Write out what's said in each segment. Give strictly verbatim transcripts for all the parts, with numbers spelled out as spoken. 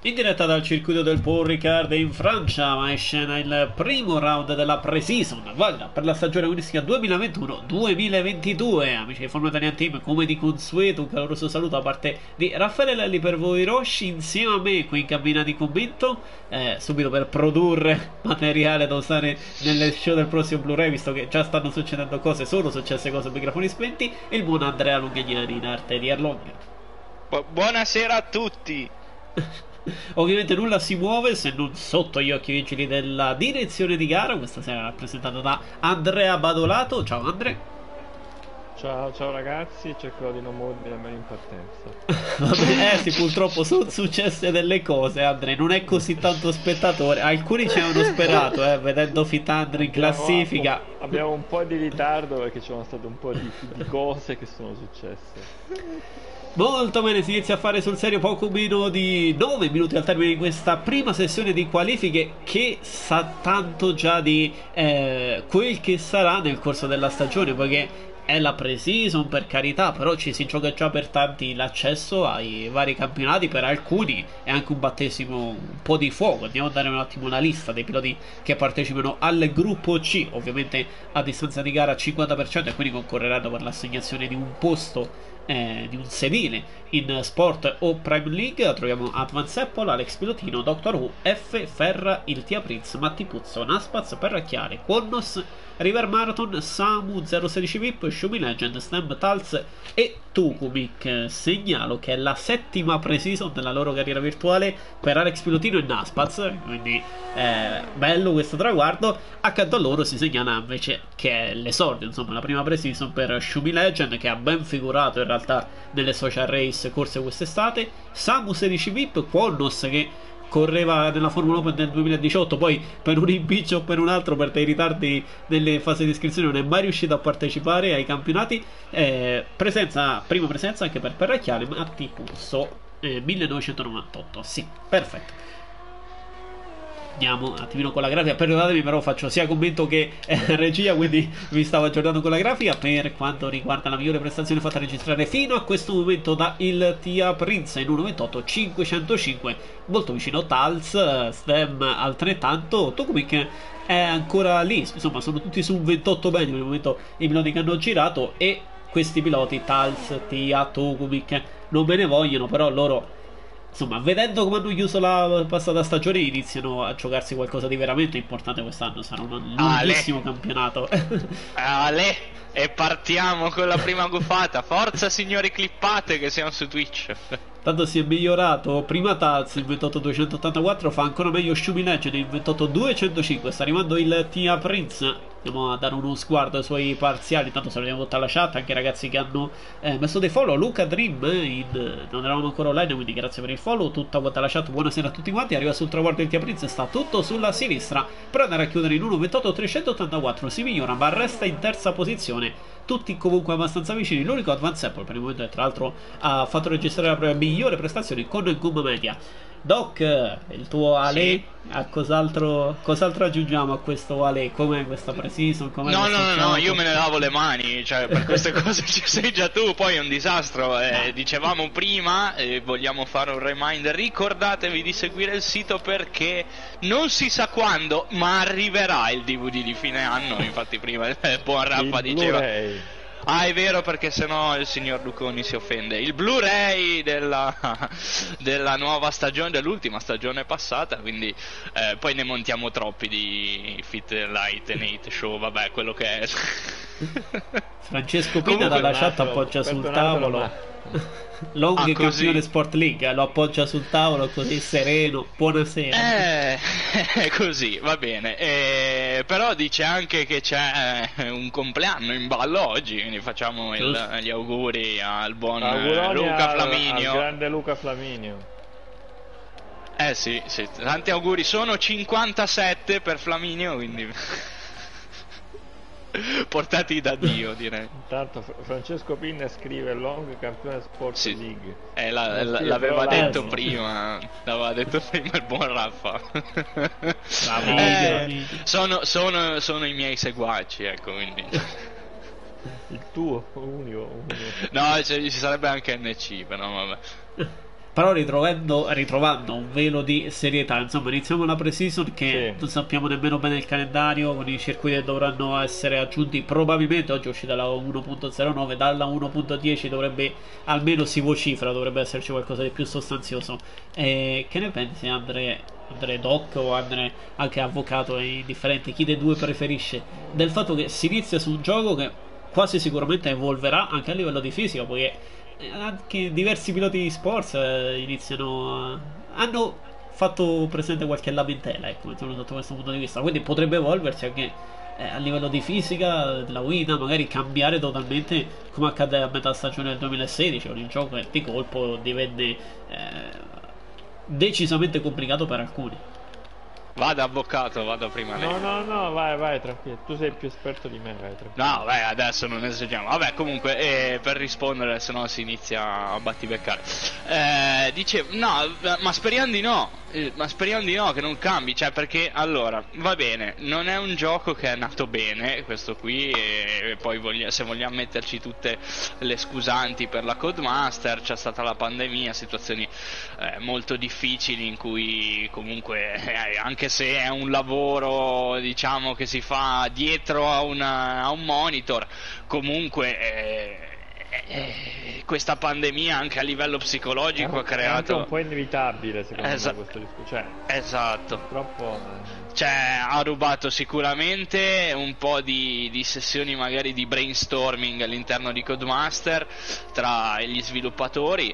In diretta dal circuito del Paul Ricard in Francia, ma in scena il primo round della pre-season, valida per la stagione agonistica duemilaventuno duemilaventidue. Amici di Formula Italian Team, come di consueto, un caloroso saluto da parte di Raffaele Lelli per voi Roshi, insieme a me qui in cabina di commento, eh, subito per produrre materiale da usare nelle show del prossimo Blu-ray, visto che già stanno succedendo cose, sono successe cose, microfoni spenti, il buon Andrea Lunghegnani in arte di Erlong. Bu- buonasera a tutti. Ovviamente nulla si muove se non sotto gli occhi vigili della direzione di gara, questa sera rappresentata da Andrea Badolato. Ciao Andre. Ciao, ciao ragazzi, cercherò di non muovermi nemmeno in partenza. Vabbè, eh sì, purtroppo sono successe delle cose, Andre, non è così tanto spettatore. Alcuni ci avevano sperato, eh, vedendo Fit Andre in classifica. Abbiamo, abbiamo un po' di ritardo perché ci sono state un po' di, di cose che sono successe. Molto bene, si inizia a fare sul serio poco meno di nove minuti al termine di questa prima sessione di qualifiche, che sa tanto già di eh, quel che sarà nel corso della stagione, poiché è la pre-season, per carità, però ci si gioca già per tanti l'accesso ai vari campionati. Per alcuni è anche un battesimo un po' di fuoco. Andiamo a dare un attimo una lista dei piloti che partecipano al gruppo C, ovviamente a distanza di gara cinquanta per cento, e quindi concorreranno per l'assegnazione di un posto, Eh, di un sedile in Sport o Prime League. Troviamo Advance Apple, Alex Pilotino, Doctor Who, F, Ferra, il Tia Prince, Matti Puzzo, Naspaz, Perracchiare, Quonnos, River Marathon, Samu, zero sedici V I P, Shumi Legend, Stem Tals e Tukumic. Segnalo che è la settima pre-season della loro carriera virtuale per Alex Pilotino e Naspaz, quindi eh, bello questo traguardo. Accanto a loro si segnala invece che è l'esordio, insomma, la prima pre-season per Shumi Legend, che ha ben figurato in realtà nelle social race corse quest'estate, Samu sedici V I P, Quonnos che correva nella Formula Open nel duemiladiciotto, poi per un impiccio o per un altro, per dei ritardi nelle fasi di iscrizione, non è mai riuscito a partecipare ai campionati. Eh, presenza, prima presenza anche per Perracchiale, Matti Puzzo, eh, millenovecentonovantotto. Sì, perfetto. Andiamo un attimino con la grafica, perdonatemi, però faccio sia commento che eh, regia, quindi vi stavo aggiornando con la grafica per quanto riguarda la migliore prestazione fatta registrare fino a questo momento da il Tia Prince in uno ventotto cinquecentocinque, molto vicino Tals, Stem altrettanto, Tokumic è ancora lì, insomma sono tutti su un ventotto bene nel momento i piloti che hanno girato, e questi piloti Tals, Tia, Tokumic non me ne vogliono, però loro, insomma, vedendo come hanno chiuso la passata stagione, iniziano a giocarsi qualcosa di veramente importante quest'anno. Sarà un lunghissimo campionato. Ale, e partiamo con la prima gufata. Forza signori clippate che siamo su Twitch. Tanto si è migliorato. Prima Taz il ventotto duecentottantaquattro, fa ancora meglio Shumi Legend il ventotto duecentocinque. Sta arrivando il Tia Prince. Andiamo a dare uno sguardo ai suoi parziali. Intanto salutiamo tutta la chat, anche i ragazzi che hanno eh, messo dei follow. Luca Dream in... non eravamo ancora online, quindi grazie per il follow. Tutta quanta la chat, buonasera a tutti quanti. Arriva sul traguardo il Tia Prince, sta tutto sulla sinistra per andare a chiudere in uno ventotto trecentottantaquattro. Si migliora ma resta in terza posizione, tutti comunque abbastanza vicini. L'unico Advance Apple per il momento, e tra l'altro ha fatto registrare la propria migliore prestazione con il Gum Media. Doc, il tuo Ale, sì. A cos'altro, cos'altro aggiungiamo a questo Ale? Com'è questa pre-season? Com'è no, no, no, gioco? no, io me ne lavo le mani, cioè per queste cose ci sei già tu, poi è un disastro. Eh, dicevamo prima, eh, vogliamo fare un reminder, ricordatevi di seguire il sito perché non si sa quando, ma arriverà il D V D di fine anno. Infatti prima il buon Raffa diceva... Ah, è vero, perché sennò il signor Luconi si offende. Il Blu-ray della, della nuova stagione, dell'ultima stagione passata, quindi eh, poi ne montiamo troppi di Fit Light and Hate Show, vabbè, quello che è. Francesco Pina dalla chat appoggia sul tavolo. Long ah, campione Sport League, lo appoggia sul tavolo così sereno. Buonasera. Eh, così, va bene. Eh, però dice anche che c'è eh, un compleanno in ballo oggi, quindi facciamo il, gli auguri al buon eh, Luca al, Flaminio. Al grande Luca Flaminio. Eh sì, sì, tanti auguri. Sono cinquantasette per Flaminio, quindi portati da Dio, direi. Intanto Francesco Pinna scrive Long campione Sport sì. League. Eh, la, la, l'aveva detto là, prima, l'aveva detto prima il buon Raffa. eh, sono, sono, sono i miei seguaci, ecco, quindi. Il tuo unico, unico. No, cioè, ci sarebbe anche N C, però vabbè. però ritrovando, ritrovando un velo di serietà. Insomma, iniziamo la pre-season che Sì. non sappiamo nemmeno bene il calendario, con i circuiti che dovranno essere aggiunti. Probabilmente oggi è uscita la uno punto zero nove, dalla uno punto dieci dovrebbe, almeno si vocifera, dovrebbe esserci qualcosa di più sostanzioso. E che ne pensi, Andre, Andre Doc o Andre anche avvocato, è indifferente, chi dei due preferisce, del fatto che si inizia su un gioco che quasi sicuramente evolverà anche a livello di fisica, poiché anche diversi piloti di sports eh, iniziano a- hanno fatto presente qualche lamentela, ecco, insomma, sotto questo punto di vista, quindi potrebbe evolversi anche eh, a livello di fisica, della guida, magari cambiare totalmente come accadde a metà stagione del duemilasedici, con il gioco che di colpo divenne eh, decisamente complicato per alcuni. Vado avvocato, vado prima lei. No, no, no, vai, vai, tranquillo. Tu sei più esperto di me, vai, tranquillo. No, beh, adesso non esageriamo. Vabbè, comunque, eh, per rispondere, se no si inizia a battibeccare. Eh, dicevo, no, ma speriamo di no. Eh, Ma speriamo di no, che non cambi. Cioè, perché, allora, va bene, non è un gioco che è nato bene, questo qui, e poi voglia- se vogliamo metterci tutte le scusanti per la Codemaster, c'è stata la pandemia, situazioni eh, molto difficili in cui comunque, eh, anche se è un lavoro, diciamo, che si fa dietro a, una- a un monitor, comunque eh, eh, questa pandemia anche a livello psicologico ha È anche creato... un po' inevitabile, secondo Esa- me, questo discorso. Cioè, Esatto. purtroppo... eh, Cioè, ha rubato sicuramente un po' di, di sessioni magari di brainstorming all'interno di Codemaster tra gli sviluppatori,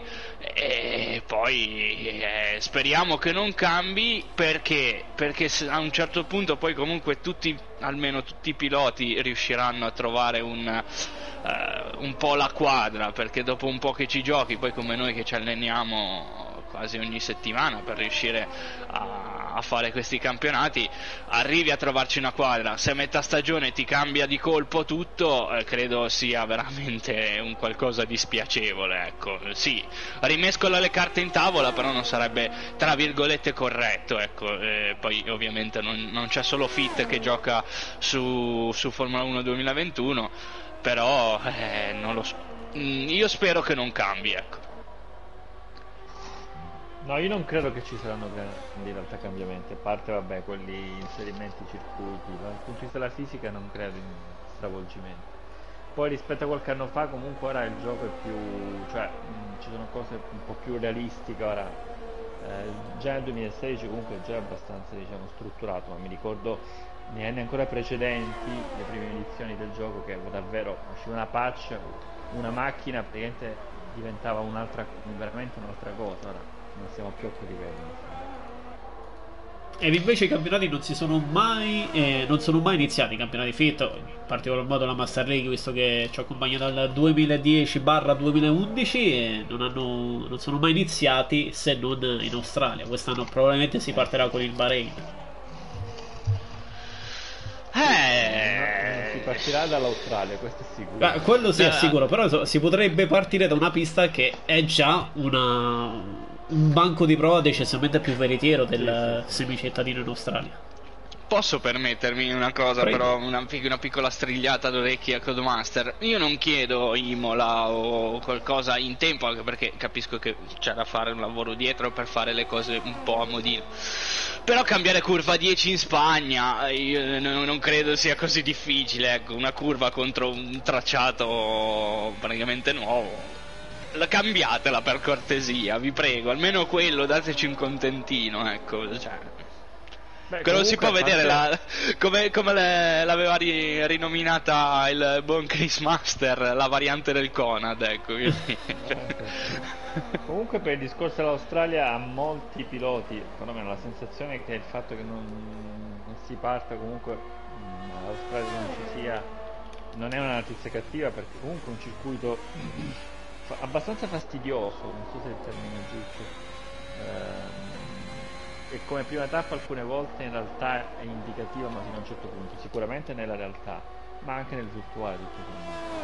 e poi eh, speriamo che non cambi, perché perché se a un certo punto poi comunque tutti, almeno tutti i piloti riusciranno a trovare un, eh, un po' la quadra, perché dopo un po' che ci giochi, poi come noi che ci alleniamo quasi ogni settimana per riuscire a, a fare questi campionati, arrivi a trovarci una quadra. Se a metà stagione ti cambia di colpo tutto, eh, credo sia veramente un qualcosa di spiacevole, ecco. Sì, rimescola le carte in tavola, però non sarebbe tra virgolette corretto, ecco. Eh, poi ovviamente non, non c'è solo Fit che gioca su, su Formula uno duemilaventuno, però eh, non lo so. Mm, io spero che non cambi, ecco. No, io non credo che ci saranno grandi in realtà cambiamenti, a parte vabbè quelli inserimenti circuiti, dal punto di vista della fisica non credo in stravolgimenti. Poi rispetto a qualche anno fa comunque ora il gioco è più, cioè mh, ci sono cose un po' più realistiche ora. Eh, già nel duemilasedici comunque è già abbastanza diciamo strutturato, ma mi ricordo negli anni ancora precedenti, le prime edizioni del gioco, che davvero usciva una patch, una macchina praticamente diventava un'altra, veramente un'altra cosa. Ora non siamo più a quei livelli. Ed invece i campionati non si sono mai eh, non sono mai iniziati, i campionati Fit, in particolar modo la Master League, visto che ci accompagna dal duemiladieci duemilaundici, e non, hanno, non sono mai iniziati se non in Australia. Quest'anno probabilmente si partirà con il Bahrain. Non si Eh... partirà dall'Australia, questo è sicuro. Ah, quello sì è Eh, sicuro, però so- si potrebbe partire da una pista che è già una un banco di prova decisamente più veritiero del semicittadino in Australia. Posso permettermi una cosa, Prego. però, una, pic- una piccola strigliata d'orecchie a Codemaster? Io non chiedo Imola o qualcosa in tempo, anche perché capisco che c'è da fare un lavoro dietro per fare le cose un po' a modino. Però cambiare curva dieci in Spagna, io n- non credo sia così difficile, ecco, una curva contro un tracciato praticamente nuovo. La cambiatela per cortesia, vi prego, almeno quello, dateci un contentino, ecco, cioè... Beh, Che non si può comunque, a vedere parte- la, come, come le- l'aveva ri- rinominata il buon Chris Master, la variante del Conad, ecco. quindi- Comunque per il discorso dell'Australia a molti piloti, perlomeno la sensazione è che il fatto che non, non si parta comunque mh, all'Australia non ci sia, non è una notizia cattiva, perché comunque è un circuito fa- abbastanza fastidioso, non so se è il termine è giusto. Ehm, e come prima tappa alcune volte in realtà è indicativa, ma fino a un certo punto, sicuramente nella realtà, ma anche nel virtuale tutto sommato.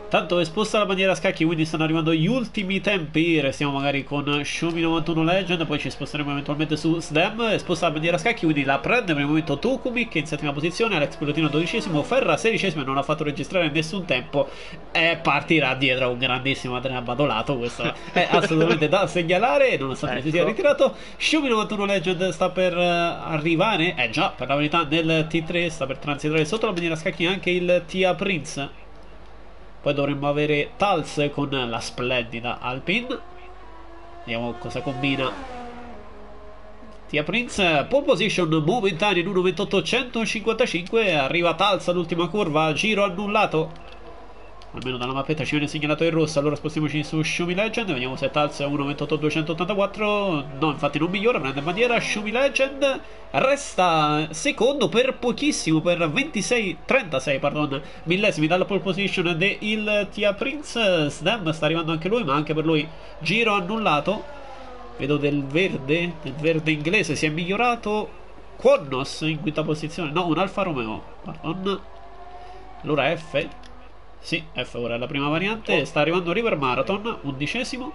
Tanto è sposta la bandiera a scacchi, quindi stanno arrivando gli ultimi tempi. Restiamo magari con Shumi novantuno Legend, poi ci sposteremo eventualmente su Sdam. È sposta la bandiera a scacchi, quindi la prende per il momento Tukumi, che è in settima posizione, Alex Pilotino dodicesimo, Ferra sedicesimo e non ha fatto registrare nessun tempo. E partirà dietro un grandissimo Adrian Badolato. Questo è assolutamente da segnalare, nonostante ecco. si sia ritirato. Shumi novantuno Legend sta per arrivare, eh già, per la verità nel T tre sta per transitare sotto la bandiera a scacchi anche il Tia Prince. Poi dovremmo avere Tals con la splendida Alpine. Vediamo cosa combina Tia Prince. Pole position momentanea in uno ventotto centocinquantacinque. Arriva Tals all'ultima curva, giro annullato. Almeno dalla mappetta ci viene segnalato in rosso. Allora spostiamoci su Shumi Legend. Vediamo se Tals è uno ventotto duecentottantaquattro. No, infatti non migliora, prende bandiera. Shumi Legend resta secondo per pochissimo, per ventisei trentasei pardon, millesimi dalla pole position del Tia Prince. Sdam sta arrivando anche lui, ma anche per lui giro annullato. Vedo del verde, del verde inglese si è migliorato. Quonnos in quinta posizione. No, un Alfa Romeo, pardon. Allora F. Sì, F ora è la prima variante. Sta arrivando River Marathon, undicesimo.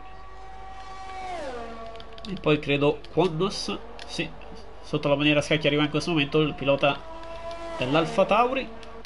E poi credo Quonnos. Sì, sotto la bandiera a scacchi arriva in questo momento il pilota dell'Alfa Tauri.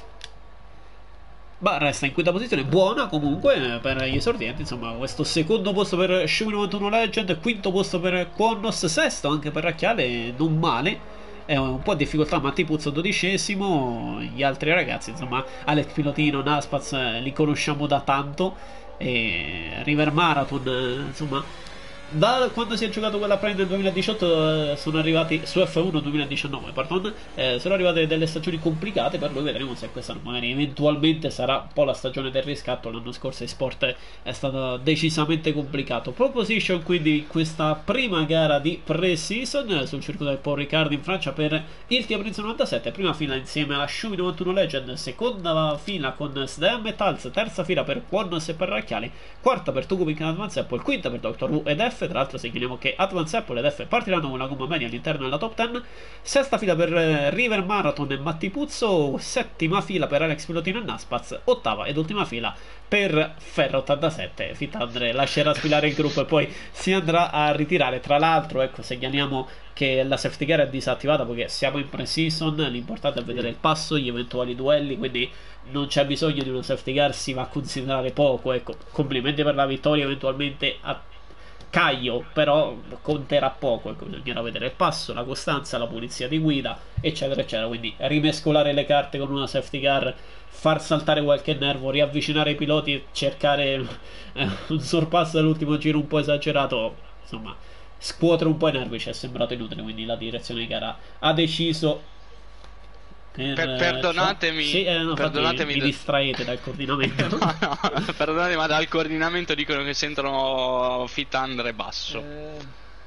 Ma resta in quinta posizione, buona comunque per gli esordienti. Insomma, questo secondo posto per Shumi novantuno Legend, quinto posto per Quonnos, sesto anche per Racchiale, non male. È un po' di difficoltà Mattipuzzo dodicesimo. Gli altri ragazzi, insomma, Alex Pilotino, Naspaz, li conosciamo da tanto. E River Marathon, insomma, da quando si è giocato quella Prime nel duemiladiciotto eh, sono arrivati su F uno duemiladiciannove, pardon, eh, sono arrivate delle stagioni complicate per lui. Vedremo se questa magari eventualmente sarà un po' la stagione del riscatto. L'anno scorso in sport è stato decisamente complicato. Pole position quindi questa prima gara di pre-season sul circuito del Paul Ricard in Francia per il Tia Prince novantasette, prima fila insieme a Shumi novantuno Legend, seconda fila con Sdam e Tals, terza fila per Quonnos e per Racchiali, quarta per Tukumi and Advance Apple, quinta per Doctor Who ed F. Tra l'altro segnaliamo che Advance Apple ed F partiranno con la gomma media all'interno della top dieci. Sesta fila per River Marathon e Mattipuzzo, settima fila per Alex Pilotino e Naspaz, ottava ed ultima fila per Ferro ottantasette. Fitandre lascerà sfilare il gruppo e poi si andrà a ritirare. Tra l'altro, ecco, segnaliamo che la safety car è disattivata perché siamo in pre-season, l'importante è vedere il passo, gli eventuali duelli, quindi non c'è bisogno di una safety car, si va a considerare poco. Ecco, complimenti per la vittoria eventualmente a Caio, però conterà poco. Ecco, bisognerà vedere il passo, la costanza, la pulizia di guida, eccetera eccetera. Quindi rimescolare le carte con una safety car, far saltare qualche nervo, riavvicinare i piloti e cercare eh, un sorpasso all'ultimo giro un po' esagerato, insomma scuotere un po' i nervi ci è sembrato inutile. Quindi la direzione di gara ha deciso per, per, perdonatemi, cioè, sì, eh, no, perdonatemi mi distraete dal coordinamento. no, no, perdonatemi, ma dal coordinamento dicono che sentono Fitandre basso. Eh,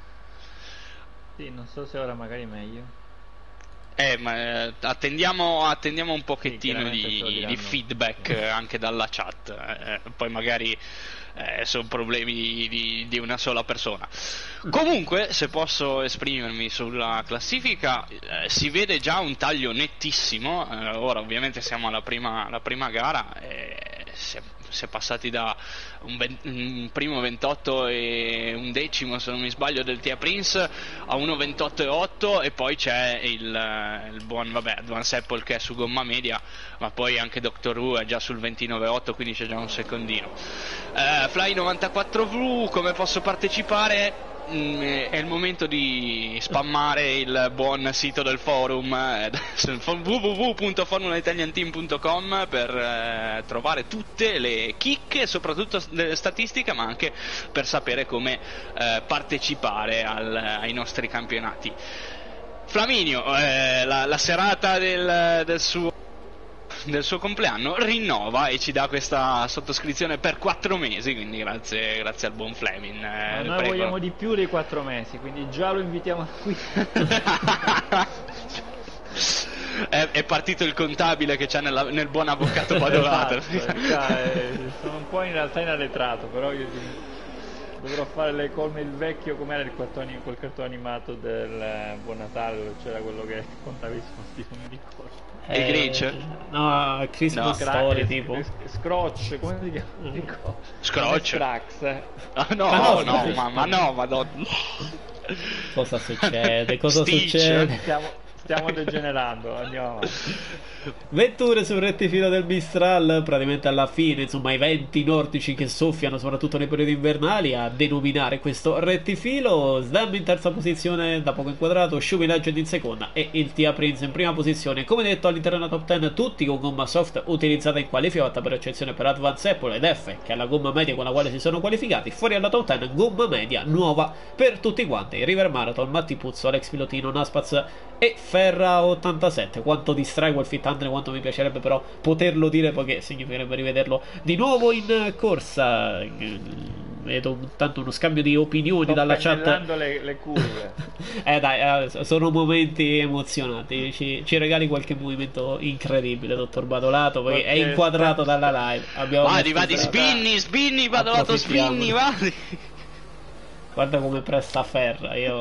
sì, non so se ora magari meglio. Eh, ma eh, attendiamo, attendiamo un pochettino sì, di, di feedback eh, anche dalla chat. Eh, poi magari eh, sono problemi di, di una sola persona. Comunque, se posso esprimermi sulla classifica, eh, si vede già un taglio nettissimo. Eh, ora ovviamente siamo alla prima, alla prima gara e si è, si è passati da un, ben, un primo ventotto e un decimo, se non mi sbaglio, del Tia Prince a uno ventotto e otto, e poi c'è il, il buon, vabbè, Advance Apple che è su gomma media, ma poi anche Doctor Who è già sul ventinove e otto, quindi c'è già un secondino. eh, Fly novantaquattro V, come posso partecipare? Mm, è il momento di spammare il buon sito del forum eh, w w w punto formula italian team punto com per eh, trovare tutte le chicche, soprattutto le statistiche, ma anche per sapere come eh, partecipare al, ai nostri campionati. Flaminio, eh, la, la serata del, del suo del suo compleanno rinnova e ci dà questa sottoscrizione per quattro mesi, quindi grazie, grazie al buon Fleming. Eh, noi prego. Vogliamo di più dei quattro mesi, quindi già lo invitiamo qui. è, è partito il contabile che c'ha nella, nel buon avvocato Badolato. Esatto, cioè, sono un po' in realtà in arretrato, però io Dovrò fare le come il vecchio, com'era il cartone, quel cartone animato del eh, Buon Natale, dove c'era quello che contava i soldi, non mi ricordo. Il Grinch? No, Christmas No. Story Cra- tipo. eh, Scrooge, come si chiama? Non mi ricordo. Scrooge? Strax, eh. Ah, no, Ma no, no, sì. ma, ma no, madonna. Cosa succede? Cosa Stitch. succede? Stiamo, stiamo degenerando, andiamo avanti. Vetture sul rettifilo del Mistral, praticamente alla fine, insomma, i venti nordici che soffiano soprattutto nei periodi invernali a denominare questo rettifilo. Sdam in terza posizione, da poco inquadrato, Shumi Legend in seconda e il Tia Prince in prima posizione. Come detto, all'interno della top dieci tutti con gomma soft utilizzata in qualifica, fatta per eccezione per Advance Apple ed F, che è la gomma media con la quale si sono qualificati. Fuori alla top dieci, gomma media nuova per tutti quanti. River Marathon, Matti Puzzo, Alex Pilotino, Naspaz e Ferra ottantasette. Quanto distrae quel fit under, quanto mi piacerebbe però poterlo dire, perché significherebbe rivederlo di nuovo in corsa. Vedo tanto uno scambio di opinioni Sto dalla chat. le, le curve. Eh dai, eh, sono momenti emozionanti. Ci, ci regali qualche movimento incredibile, dottor Badolato, perché è Qualche- inquadrato dalla live. Abbiamo Vadi, messo vadi, in- spinni, spinni, Badolato, Approfittiamo. spinni, vadi. Guarda come presta Ferra. Io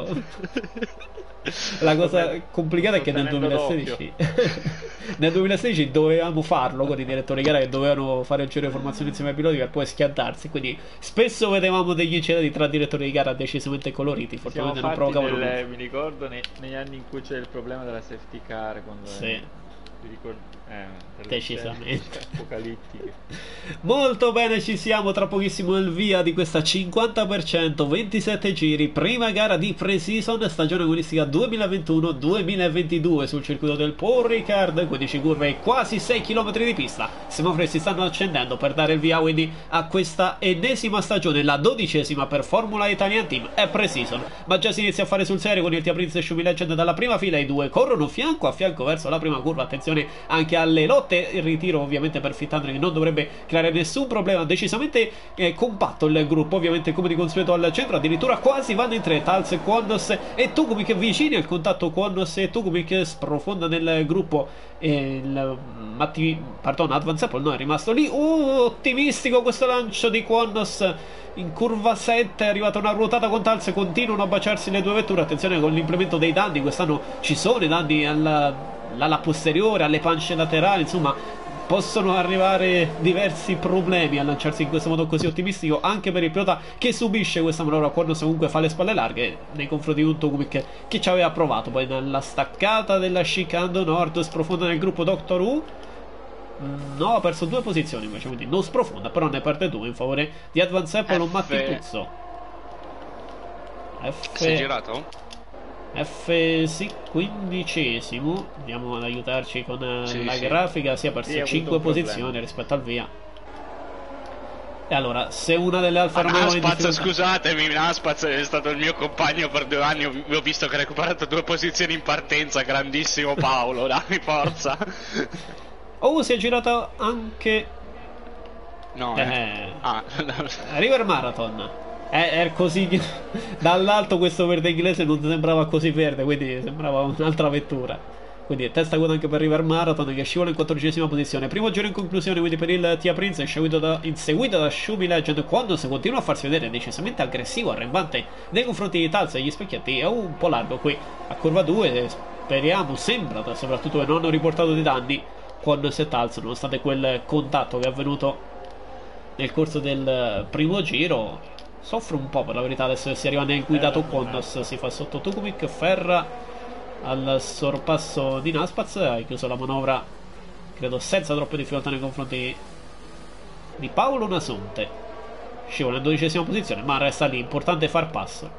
la cosa Sto complicata è che nel tenendo duemilasedici nel duemilasedici dovevamo farlo con i direttori di gara che dovevano fare il giro di formazione insieme ai piloti per poi schiantarsi, quindi spesso vedevamo degli incidenti tra direttori di gara decisamente coloriti. Siamo Fortunatamente non fatti provocavano nelle- nulla. mi ricordo nei- negli anni in cui c'era il problema della safety car, quando Sì. eh, ti ricordi? Eh, delle Decisamente. scene apocalittiche. Molto bene, ci siamo, tra pochissimo il via di questa cinquanta per cento, ventisette giri, prima gara di pre-season, stagione agonistica duemilaventuno duemilaventidue sul circuito del Paul Ricard, quindici curve e quasi sei chilometri di pista. Semafori si stanno accendendo per dare il via quindi a questa ennesima stagione, la dodicesima per Formula Italian Team. È pre-season, ma già si inizia a fare sul serio con il Tia Prince e Shumi Legend dalla prima fila. I due corrono fianco a fianco verso la prima curva. Attenzione anche alle lotte, il ritiro ovviamente per Fittandre che non dovrebbe creare nessun problema. Decisamente eh, compatto il gruppo, ovviamente come di consueto al centro, addirittura quasi vanno in tre Tals, Quondos e Tukumic vicini al contatto. Quondos e Tukumic sprofonda nel gruppo e il Matti, pardon, Advance Apple no, è rimasto lì. Uh, ottimistico questo lancio di Quondos in curva sette, è arrivata una ruotata con Tals, continuano a baciarsi le due vetture. Attenzione con l'implemento dei danni, quest'anno ci sono i danni alla l'ala posteriore, alle pance laterali, insomma possono arrivare diversi problemi a lanciarsi in questo modo così ottimistico anche per il pilota che subisce questa manovra. Quando comunque fa le spalle larghe nei confronti di un Tukumic che ci aveva provato. Poi nella staccata della chicane nord sprofonda nel gruppo Doctor Who. No, ha perso due posizioni invece, quindi non sprofonda, però ne perde due in favore di Advance Apple. Un Matti Puzzo. F... Si è girato? F sì, quindicesimo. Andiamo ad aiutarci con eh, Sì, la sì. grafica. Si è perso Sì, ha avuto cinque un problema. posizioni rispetto al via. E allora, se una delle Alfa Ma Romeo in Naspaz, difficoltà- scusatemi, Naspaz è stato il mio compagno per due anni. Ho, ho visto che ha recuperato due posizioni in partenza. Grandissimo Paolo, dai, forza. Oh, si è girato anche No, eh. eh, Ah, River Marathon. È, è così che- dall'alto questo verde inglese non sembrava così verde, quindi sembrava un'altra vettura. Quindi testa coda anche per River Marathon che scivola in quattordicesima posizione. Primo giro in conclusione quindi per il Tia Prince, inseguito da, inseguito da Shumi Legend. Quando si continua a farsi vedere decisamente aggressivo, arrembante nei confronti di Tals e gli specchietti. È un po' largo qui a curva due. Speriamo, sembra soprattutto che non hanno riportato dei danni con Tals, nonostante quel contatto che è avvenuto nel corso del primo giro. Soffre un po' per la verità adesso che si arriva nel guidato. Quondos si fa sotto Tukumic. Ferra al sorpasso di Naspaz, ha chiuso la manovra credo senza troppe difficoltà nei confronti di Paolo Nasonte. Scivola in dodicesima posizione ma resta lì, importante far passo.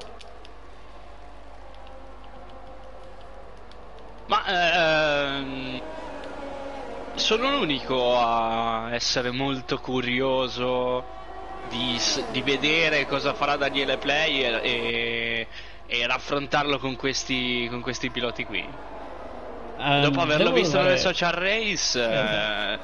ma ehm, sono l'unico a essere molto curioso di, di vedere cosa farà Daniele Play e, e, e raffrontarlo con questi, con questi piloti qui. Eh, Dopo averlo devo visto dare- nelle social race, eh,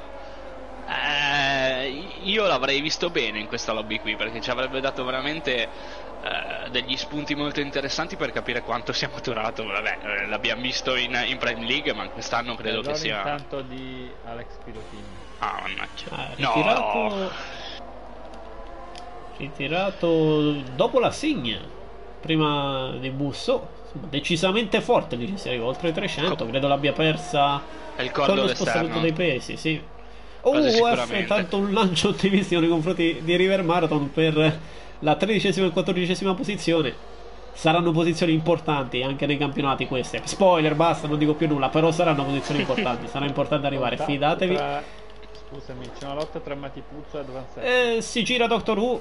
eh, io l'avrei visto bene in questa lobby qui, perché ci avrebbe dato veramente eh, degli spunti molto interessanti per capire quanto sia maturato. Vabbè, eh, l'abbiamo visto in, in Prime League, ma quest'anno credo Errore che sia... intanto di Alex Pilotini. Ah, mannaggia. ha No, ritirato ritirato dopo la Signa, prima di Musso, decisamente forte lì, si arriva oltre i trecento, credo l'abbia persa il con lo spostamento dei pesi, sì. Oh, F, tanto un lancio ottimistico nei confronti di River Marathon per la tredicesima e quattordicesima posizione. Saranno posizioni importanti anche nei campionati queste. Spoiler, basta, non dico più nulla, però saranno posizioni importanti, sarà importante arrivare, fidatevi. Tra... Scusami, c'è una lotta tra Mattipuzzo e Advanced. Eh, si gira Doctor Who.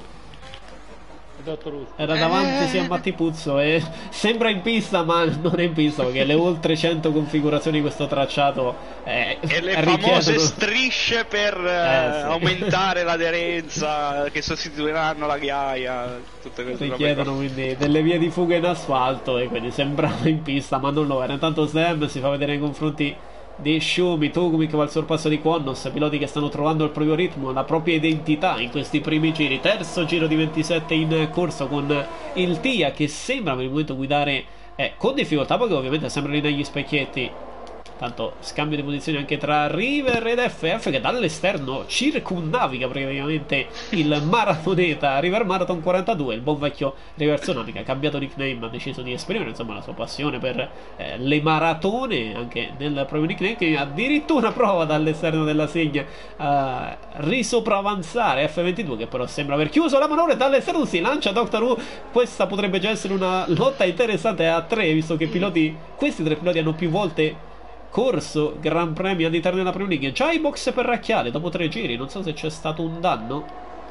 Era davanti sia a Mattipuzzo e sembra in pista, ma non è in pista perché le oltre cento configurazioni di questo tracciato eh, e le richiedono... famose strisce per eh, sì. aumentare l'aderenza che sostituiranno la ghiaia, tutte queste richiedono quindi delle vie di fuga in asfalto e quindi sembrava in pista ma non lo era. Intanto Slam si fa vedere nei confronti di Shumi, Togumi che va al sorpasso di Quonnos, piloti che stanno trovando il proprio ritmo, la propria identità in questi primi giri. Terzo giro di ventisette in corso con il Tia che sembra per il momento guidare eh, con difficoltà perché ovviamente sembra lì negli specchietti. Tanto scambio di posizioni anche tra River ed F F che dall'esterno circunnaviga praticamente il maratoneta River Marathon quarantadue, il buon vecchio River Tsunami che ha cambiato nickname, ha deciso di esprimere insomma la sua passione per eh, le maratone anche nel proprio nickname, che addirittura prova dall'esterno della segna a risopravanzare F ventidue che però sembra aver chiuso la manovra e dall'esterno si lancia Doctor Who. Questa potrebbe già essere una lotta interessante a tre visto che piloti, questi tre piloti hanno più volte corso Gran Premio all'interno della Premier League. Già i box per Racchiale dopo tre giri, non so se c'è stato un danno.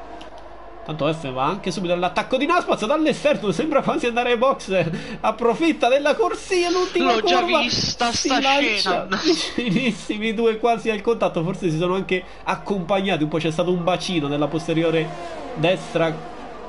Tanto F va anche subito all'attacco di Naspaz dall'esterno, sembra quasi andare ai box, approfitta della corsia, l'ultima l'ho curva, già vista sta scena scena vicinissimi i due quasi al contatto, forse si sono anche accompagnati un po', c'è stato un bacino nella posteriore destra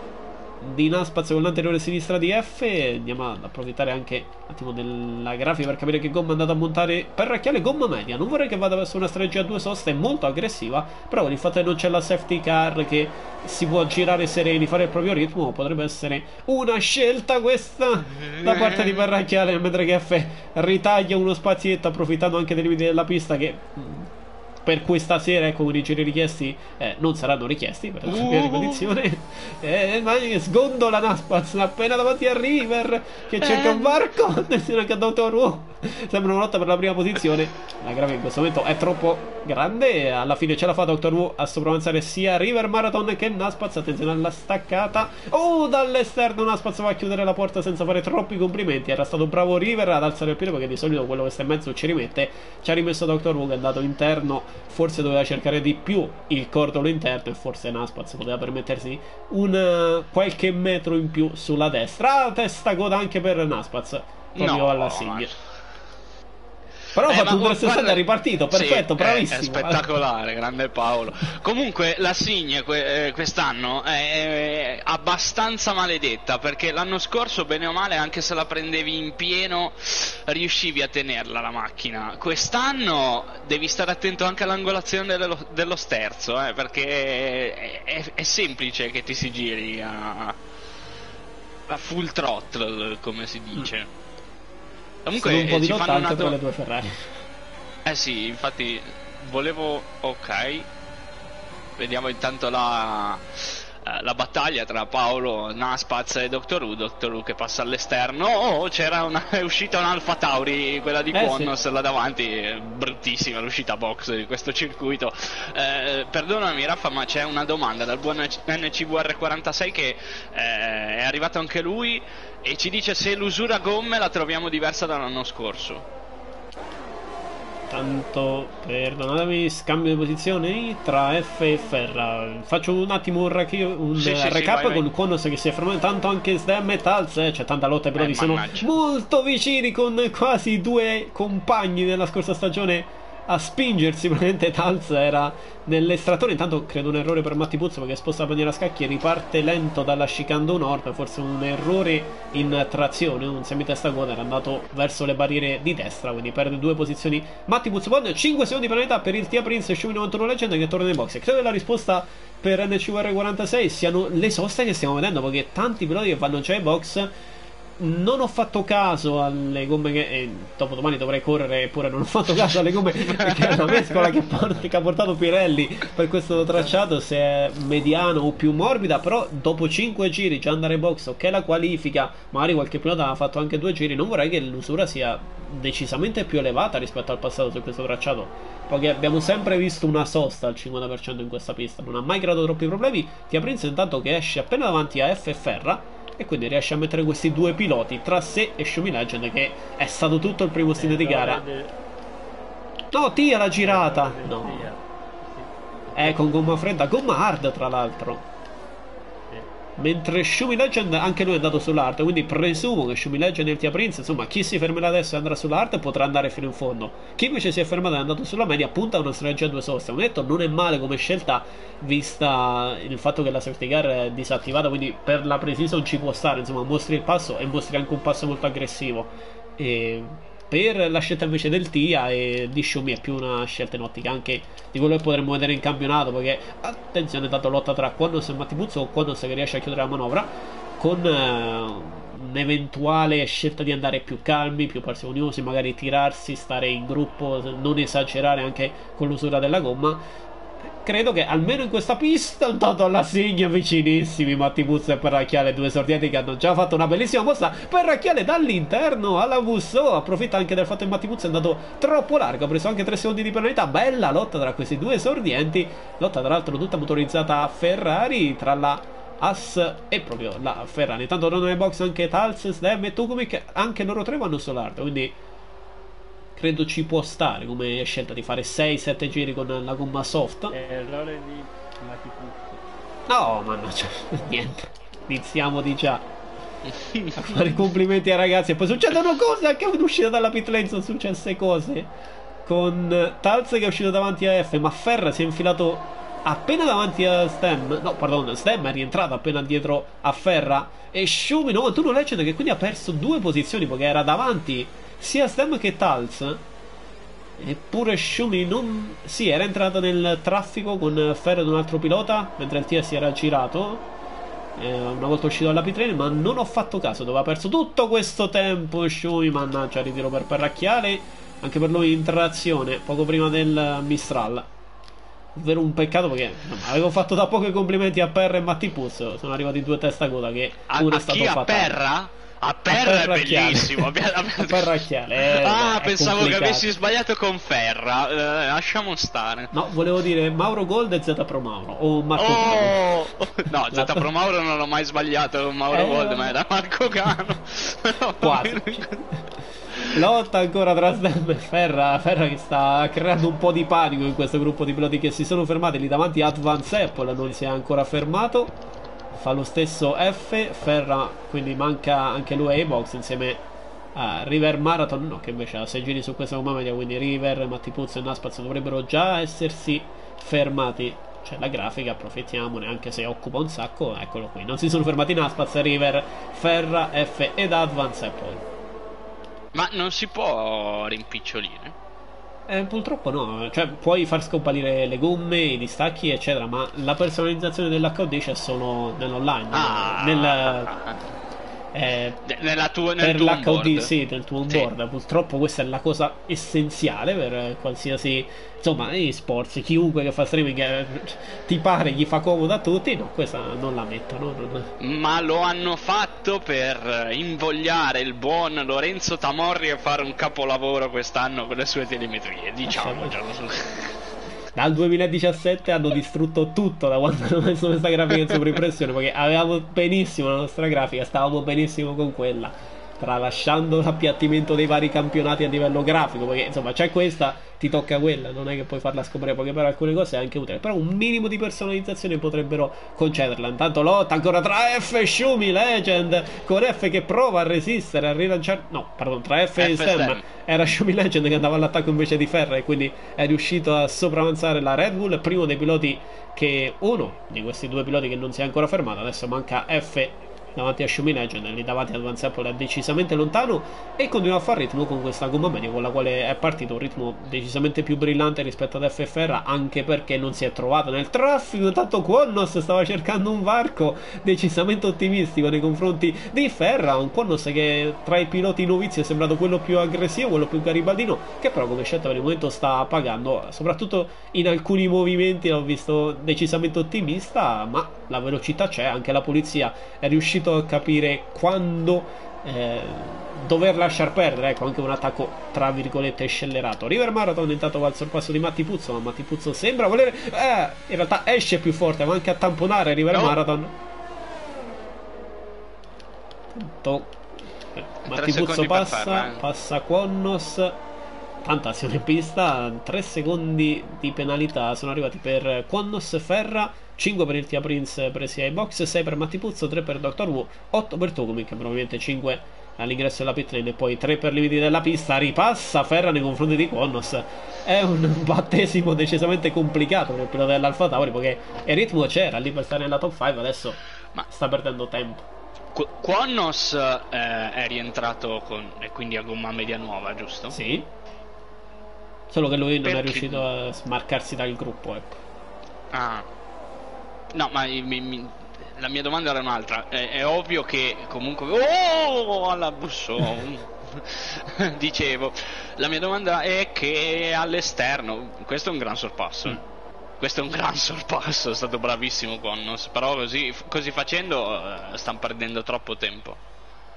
di Naspaz con l'anteriore sinistra di F. Andiamo ad approfittare anche un attimo della grafica per capire che gomma è andata a montare per Racchiale, gomma media. Non vorrei che vada verso una strategia a due soste molto aggressiva, però con il fatto che non c'è la safety car, che si può girare sereni, fare il proprio ritmo, potrebbe essere una scelta questa da parte di Perracchiale, mentre che F ritaglia uno spazietto approfittando anche dei limiti della pista che per questa sera, ecco, con i giri richiesti eh, non saranno richiesti per la uh. ripetizione. Eh, ma sgondola Naspaz appena davanti a River che cerca un varco. Attenzione anche a Doctor Who, sembra una lotta per la prima posizione. La grave in questo momento è troppo grande e alla fine ce la fa Doctor Who a sopravanzare sia River Marathon che Naspaz. Attenzione alla staccata. Oh, dall'esterno Naspaz va a chiudere la porta senza fare troppi complimenti. Era stato bravo River ad alzare il piede perché di solito quello che sta in mezzo ci rimette. Ci ha rimesso Doctor Who che è andato interno, forse doveva cercare di più il cordolo interno e forse Naspaz poteva permettersi un uh, qualche metro in più sulla destra. Testa coda anche per Naspaz proprio no, alla Siglia. Però ha eh, fatto un trecentosessanta, è ripartito, perfetto, sì, bravissimo. È, è spettacolare, grande Paolo. Comunque la Signe que quest'anno è, è abbastanza maledetta, perché l'anno scorso, bene o male, anche se la prendevi in pieno, riuscivi a tenerla la macchina. Quest'anno devi stare attento anche all'angolazione dello, dello sterzo, eh, perché è, è, è semplice che ti si giri a, a full throttle, come si dice. Mm. Comunque un po' di ci lotta fanno anche una tra le due Ferrari. Eh sì, infatti volevo... ok. Vediamo intanto la, la battaglia tra Paolo, Naspaz e Doctor Who. Doctor Who che passa all'esterno. Oh, c'era una... è uscita un Alfa Tauri, quella di eh, Quonnos sì. Là davanti. Bruttissima l'uscita box di questo circuito. Eh, perdonami Raffa, ma c'è una domanda dal buon N C V R quarantasei che eh, è arrivato anche lui e ci dice se l'usura gomme la troviamo diversa dall'anno scorso. Tanto perdonatemi, scambio di posizioni tra F e Ferra. Faccio un attimo un, un sì, sì, recap sì, vai, con Quonnos che si è fermato. Tanto anche Sdem e Talz, eh, c'è tanta lotta, però eh, sono molto vicini con quasi due compagni della scorsa stagione a spingersi. Praticamente Talz era nell'estrattore, intanto credo un errore per Mattipuzzo perché sposta la bandiera a scacchi e riparte lento dalla chicane nord, forse un errore in trazione, un semitesta quota, era andato verso le barriere di destra, quindi perde due posizioni Mattipuzzo. Poi cinque secondi di penalità per il Tia Prince e Shumi novantuno Legend che torna nei box. Credo che la risposta per N C V R quarantasei siano le soste che stiamo vedendo, perché tanti piloti che vanno già ai box non ho fatto caso alle gomme che eh, dopo domani dovrei correre, eppure non ho fatto caso alle gomme che è una mescola che, porta, che ha portato Pirelli per questo tracciato, se è mediano o più morbida. Però dopo cinque giri già andare in box, ok la qualifica, magari qualche pilota ha fatto anche due giri, non vorrei che l'usura sia decisamente più elevata rispetto al passato su questo tracciato, perché abbiamo sempre visto una sosta al cinquanta per cento in questa pista, non ha mai creato troppi problemi. Tia Prince intanto che esce appena davanti a F e Ferra, e quindi riesce a mettere questi due piloti tra sé e Shumi Legend, che è stato tutto il primo stint di gara. No, Tia l'ha girata. No, è con gomma fredda, gomma hard tra l'altro. Mentre Shumi Legend anche lui è andato sull'hard, quindi presumo che Shumi Legend e il Tia Prince, insomma, chi si fermerà adesso e andrà sull'hard potrà andare fino in fondo. Chi invece si è fermato e è andato sulla media punta a una strategia a due soste. Ho detto, non è male come scelta, vista il fatto che la safety car è disattivata, quindi per la pre-season ci può stare, insomma, mostri il passo e mostri anche un passo molto aggressivo. E per la scelta invece del Tia e di Shumi è più una scelta in ottica anche di quello che potremmo vedere in campionato, perché attenzione, tanto lotta tra Quannos e Mattipuzzo, o Quannos che riesce a chiudere la manovra con eh, un'eventuale scelta di andare più calmi, più parsimoniosi, magari tirarsi, stare in gruppo, non esagerare anche con l'usura della gomma. Credo che almeno in questa pista han dato alla segna vicinissimi Mattipuzzo e Perracchiale, due sordienti che hanno già fatto una bellissima mossa. Perracchiale dall'interno alla Busso, approfitta anche del fatto che Mattipuzzo è andato troppo largo, ha preso anche tre secondi di penalità. Bella lotta tra questi due sordienti, lotta tra l'altro tutta motorizzata a Ferrari, tra la As e proprio la Ferrari. Intanto tornano nei box anche Tals, Sdem e Tukumi, che anche loro tre vanno sull'hard, quindi credo ci può stare come scelta di fare sei sette giri con la gomma soft. Errore di Mattipuzzo. No, ma no, cioè, niente. Iniziamo di già a fare i complimenti ai ragazzi e poi succedono cose. Anche in uscita dalla pit lane sono successe cose, con Tals che è uscito davanti a F, ma Ferra si è infilato appena davanti a Stem. No, pardon, Stem è rientrato appena dietro a Ferra. E Shumi novantuno Legend che quindi ha perso due posizioni, perché era davanti sia Stem che Tals. Eppure Shumi non... Sì, era entrato nel traffico con Ferro ed un altro pilota, mentre il Tia si era girato eh, una volta uscito dalla pit lane, ma non ho fatto caso, dove ha perso tutto questo tempo Shumi. Mannaggia, ritiro per Perracchiale, anche per lui in trazione poco prima del Mistral. Ovvero un peccato, perché insomma, avevo fatto da poco i complimenti a Perra e Mattipuzzo, sono arrivati due testa coda che a, uno a è stato chi? A fatale. Perra? A Perra è bellissimo. A Perracchiale eh, ah, è pensavo complicato. che avessi sbagliato con Ferra. eh, Lasciamo stare. No, volevo dire Mauro Gold e Z Pro Mauro o Marco oh! Cano. No, Z Pro Mauro non l'ho mai sbagliato con Mauro eh, Gold, ma era Marco Cano. Quasi. Lotta ancora tra Stem e Ferra. Ferra che sta creando un po' di panico in questo gruppo di piloti che si sono fermati. Lì davanti Advance Apple non si è ancora fermato, fa lo stesso F. Ferra quindi manca anche lui ai box insieme a River Marathon, no, che invece ha sei giri su questa gomma media, quindi River, Mattipuzzo e Naspaz dovrebbero già essersi fermati. C'è la grafica, approfittiamone, anche se occupa un sacco. Eccolo qui, non si sono fermati Naspaz, River, Ferra, F ed Advance Apple. Ma non si può rimpicciolire? Eh, purtroppo no, cioè puoi far scomparire le gomme, i distacchi eccetera, ma la personalizzazione dell'H D c'è solo nell'online, ah, nel, eh, nella tua, nel per tuo l'H D, onboard. sì, nel tuo onboard. Sì. Purtroppo questa è la cosa essenziale per qualsiasi, insomma, gli sports, chiunque che fa streaming eh, ti pare gli fa comodo a tutti. No, questa non la mettono, non... ma lo hanno fatto per invogliare il buon Lorenzo Tamorri a fare un capolavoro quest'anno con le sue telemetrie, diciamo. Dal duemiladiciassette hanno distrutto tutto da quando hanno messo questa grafica in sovrimpressione, perché avevamo benissimo la nostra grafica, stavamo benissimo con quella, tralasciando l'appiattimento dei vari campionati a livello grafico, perché insomma c'è questa, ti tocca quella, non è che puoi farla scomparire, perché per alcune cose è anche utile, però un minimo di personalizzazione potrebbero concederla. Intanto lotta ancora tra F e Shumi Legend, con F che prova a resistere, a rilanciare, no, pardon, tra F e Stem. Era Shumi Legend che andava all'attacco invece di Ferra, e quindi è riuscito a sopravanzare la Red Bull, primo dei piloti che, uno di questi due piloti che non si è ancora fermato. Adesso manca F davanti a Xiaomi Legend, lì davanti ad Advanced Apple è decisamente lontano e continua a fare ritmo con questa gomma media con la quale è partito, un ritmo decisamente più brillante rispetto ad F F R, anche perché non si è trovato nel traffico. Intanto Quonnos stava cercando un varco, decisamente ottimistico nei confronti di Ferra, un Quonnos che tra i piloti novizi è sembrato quello più aggressivo, quello più garibaldino, che però come scelta per il momento sta pagando, soprattutto in alcuni movimenti l'ho visto decisamente ottimista, ma la velocità c'è, anche la polizia è riuscito a capire quando eh, dover lasciar perdere, ecco, anche un attacco tra virgolette scellerato. River Marathon intanto va al sorpasso di Matti Puzzo, ma Matti Puzzo sembra volere eh, in realtà esce più forte, ma anche a tamponare River no. Marathon. Tanto, eh, Matti Puzzo passa ferra, eh. passa Quonnos, tanta azione in pista, tre secondi di penalità sono arrivati per Quonnos, Ferra, cinque per il Tia Prince presi ai box, sei per Matti Puzzo, tre per doctor Wu, otto per Tokumin, che probabilmente cinque all'ingresso della pit lane e poi tre per limiti della pista. Ripassa Ferra nei confronti di Quonnos, è un battesimo decisamente complicato per il pilota dell'Alfa Tauri, perché il ritmo c'era lì per stare nella top cinque, adesso ma sta perdendo tempo. Qu- Quonnos eh, è rientrato con, e quindi a gomma media nuova, giusto? Sì, solo che lui non Perché? è riuscito a smarcarsi dal gruppo, ecco. Ah, no, ma mi, mi, la mia domanda era un'altra. È, è ovvio che comunque... Oh, alla busso! Dicevo, la mia domanda è che all'esterno, questo è un gran sorpasso. Mm. Questo è un gran sorpasso, è stato bravissimo Quonnos, però così, così facendo uh, stanno perdendo troppo tempo.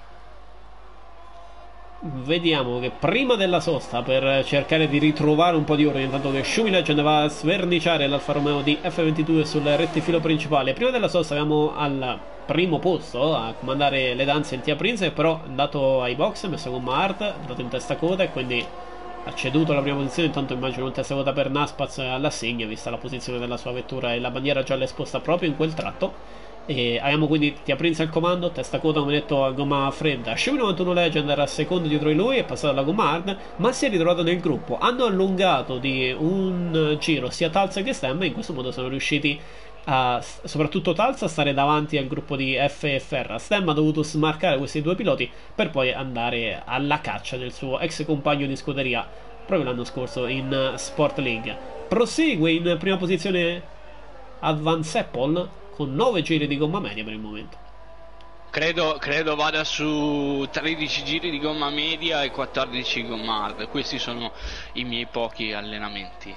Vediamo che prima della sosta, per cercare di ritrovare un po' di oro, intanto che Xiaomi Legend va a sverniciare l'Alfa Romeo di F ventidue sul rettifilo principale, prima della sosta abbiamo al primo posto a comandare le danze il Tia Prince, però è andato ai box, ha messo gomma hard, è andato in testa coda e quindi ha ceduto la prima posizione. Intanto immagino un testa coda per Naspaz all'assegno, vista la posizione della sua vettura e la bandiera gialla esposta proprio in quel tratto. E abbiamo quindi Tia Prince al comando, testa coda come detto a gomma fredda. Xiaomi novantuno Legend era secondo dietro di lui, è passato alla gomma hard, ma si è ritrovato nel gruppo. Hanno allungato di un giro sia Talza che Stem e in questo modo sono riusciti a, soprattutto Talza, a stare davanti al gruppo di F F R. Stem ha dovuto smarcare questi due piloti per poi andare alla caccia del suo ex compagno di scuderia proprio l'anno scorso in Sport League. Prosegue in prima posizione Advanced Apple con nove giri di gomma media per il momento. Credo, credo vada su tredici giri di gomma media e quattordici di gomma hard. Questi sono i miei pochi allenamenti.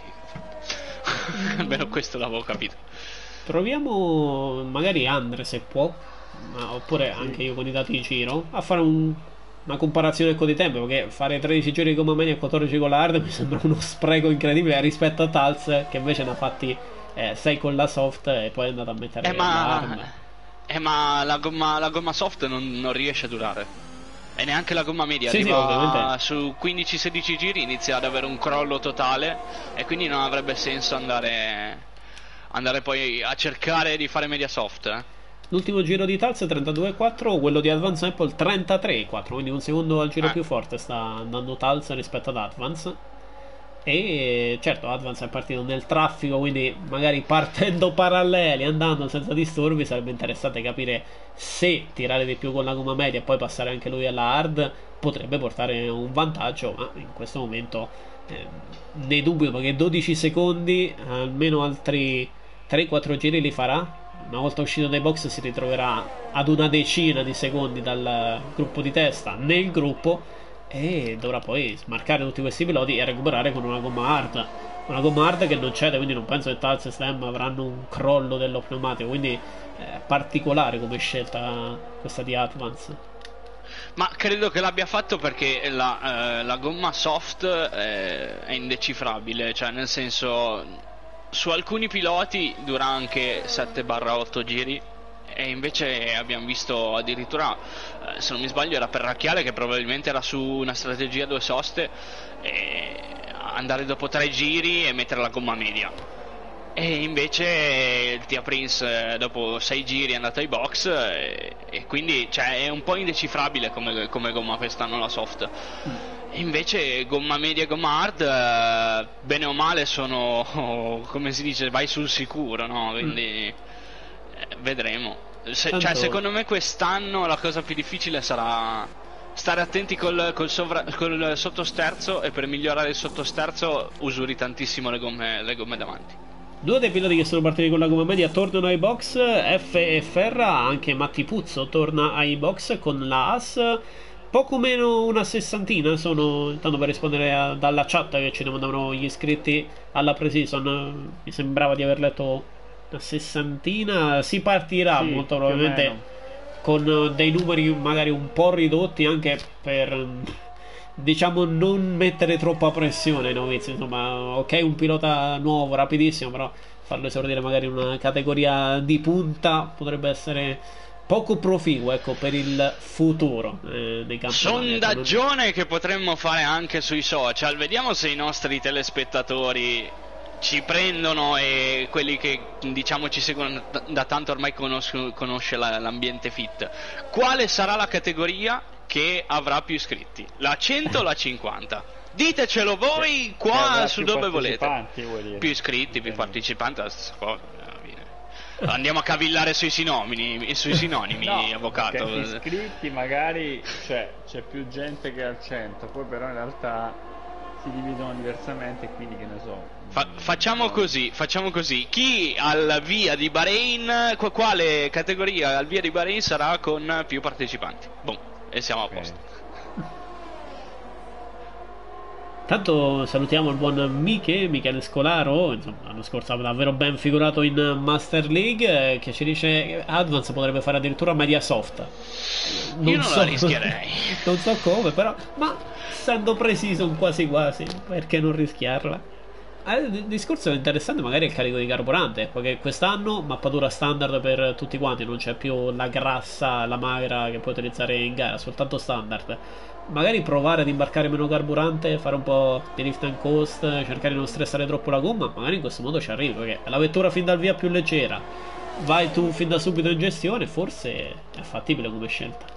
Almeno questo l'avevo capito. Proviamo magari Andre se può, ma, oppure anche io con i dati di giro, a fare un, una comparazione con i tempi, perché fare tredici giri di gomma media e quattordici con la hard mi sembra uno spreco incredibile rispetto a Talz, che invece ne ha fatti Eh, sei con la soft e poi è andato a mettere eh, ma... l'arma. Eh ma la gomma, la gomma soft non, non riesce a durare. E neanche la gomma media, sì, arriva sì, su quindici sedici giri, inizia ad avere un crollo totale e quindi non avrebbe senso andare andare poi a cercare di fare media soft. eh. L'ultimo giro di Talz è trentadue virgola quattro, quello di Advance Apple trentatré virgola quattro, quindi un secondo al giro eh. più forte sta andando Talz rispetto ad Advance. E certo Advance è partito nel traffico, quindi magari partendo paralleli, andando senza disturbi, sarebbe interessante capire se tirare di più con la gomma media e poi passare anche lui alla hard potrebbe portare un vantaggio, ma in questo momento eh, ne dubito, perché dodici secondi, almeno altri tre quattro giri li farà. Una volta uscito dai box si ritroverà ad una decina di secondi dal gruppo di testa nel gruppo e dovrà poi smarcare tutti questi piloti e recuperare con una gomma hard, una gomma hard che non cede, quindi non penso che Talz e Stem avranno un crollo dello pneumatico, quindi è particolare come scelta questa di Advance. Ma credo che l'abbia fatto perché la, eh, la gomma soft eh, è indecifrabile, cioè nel senso su alcuni piloti dura anche sette otto giri e invece abbiamo visto addirittura, eh, se non mi sbaglio era per Racchiale che probabilmente era su una strategia due soste, e andare dopo tre giri e mettere la gomma media, e invece il Tia Prince dopo sei giri è andato ai box e, e quindi cioè, è un po' indecifrabile come, come gomma quest'anno la soft. E invece gomma media e gomma hard eh, bene o male sono, come si dice, vai sul sicuro, no? Quindi mm. eh, vedremo. Se, Tanto... Cioè, secondo me quest'anno la cosa più difficile sarà stare attenti col, col, sovra, col sottosterzo, e per migliorare il sottosterzo usuri tantissimo le gomme, le gomme davanti. Due dei piloti che sono partiti con la gomma media tornano ai box, F e Ferra, anche Matti Puzzo torna ai box con la Haas. Poco meno una sessantina sono, tanto per rispondere a, dalla chat che ci domandavano gli iscritti alla pre-season, mi sembrava di aver letto una sessantina. Si partirà Sì, molto più o probabilmente meno. con dei numeri magari un po' ridotti, anche per, diciamo, non mettere troppa pressione ai novizi. Insomma, ok, un pilota nuovo, rapidissimo, però farlo esordire magari in una categoria di punta potrebbe essere poco proficuo, ecco, per il futuro eh, dei campionati. Sondaggione che potremmo fare anche sui social. Vediamo se i nostri telespettatori ci prendono, e quelli che diciamo ci seguono da, da tanto ormai conosco, conosce la, l'ambiente fit. Quale sarà la categoria che avrà più iscritti? La cento o la cinquanta? Ditecelo voi qua su dove volete. Più iscritti, più partecipanti, la stessa cosa. Andiamo a cavillare sui sinonimi, sui sinonimi, no, avvocato. Perché iscritti magari, cioè, c'è più gente che al cento, poi però in realtà si dividono diversamente, quindi che ne so. Fa- facciamo così, facciamo così. Chi al via di Bahrain, qu- quale categoria al via di Bahrain sarà con più partecipanti? Boom, e siamo a posto. Okay. Tanto salutiamo il buon Miche, Michele Scolaro, insomma, l'anno scorso aveva davvero ben figurato in Master League, eh, che ci dice che Advance potrebbe fare addirittura media soft. Non Io non so, la rischierei. Non so come, però, ma essendo pre-season quasi quasi, perché non rischiarla? Eh, il discorso è interessante, magari il carico di carburante, perché quest'anno mappatura standard per tutti quanti, non c'è più la grassa, la magra che puoi utilizzare in gara, soltanto standard. Magari provare ad imbarcare meno carburante, fare un po' di lift and coast, cercare di non stressare troppo la gomma, magari in questo modo ci arrivi, perché la vettura fin dal via più leggera, vai tu fin da subito in gestione, forse è fattibile come scelta.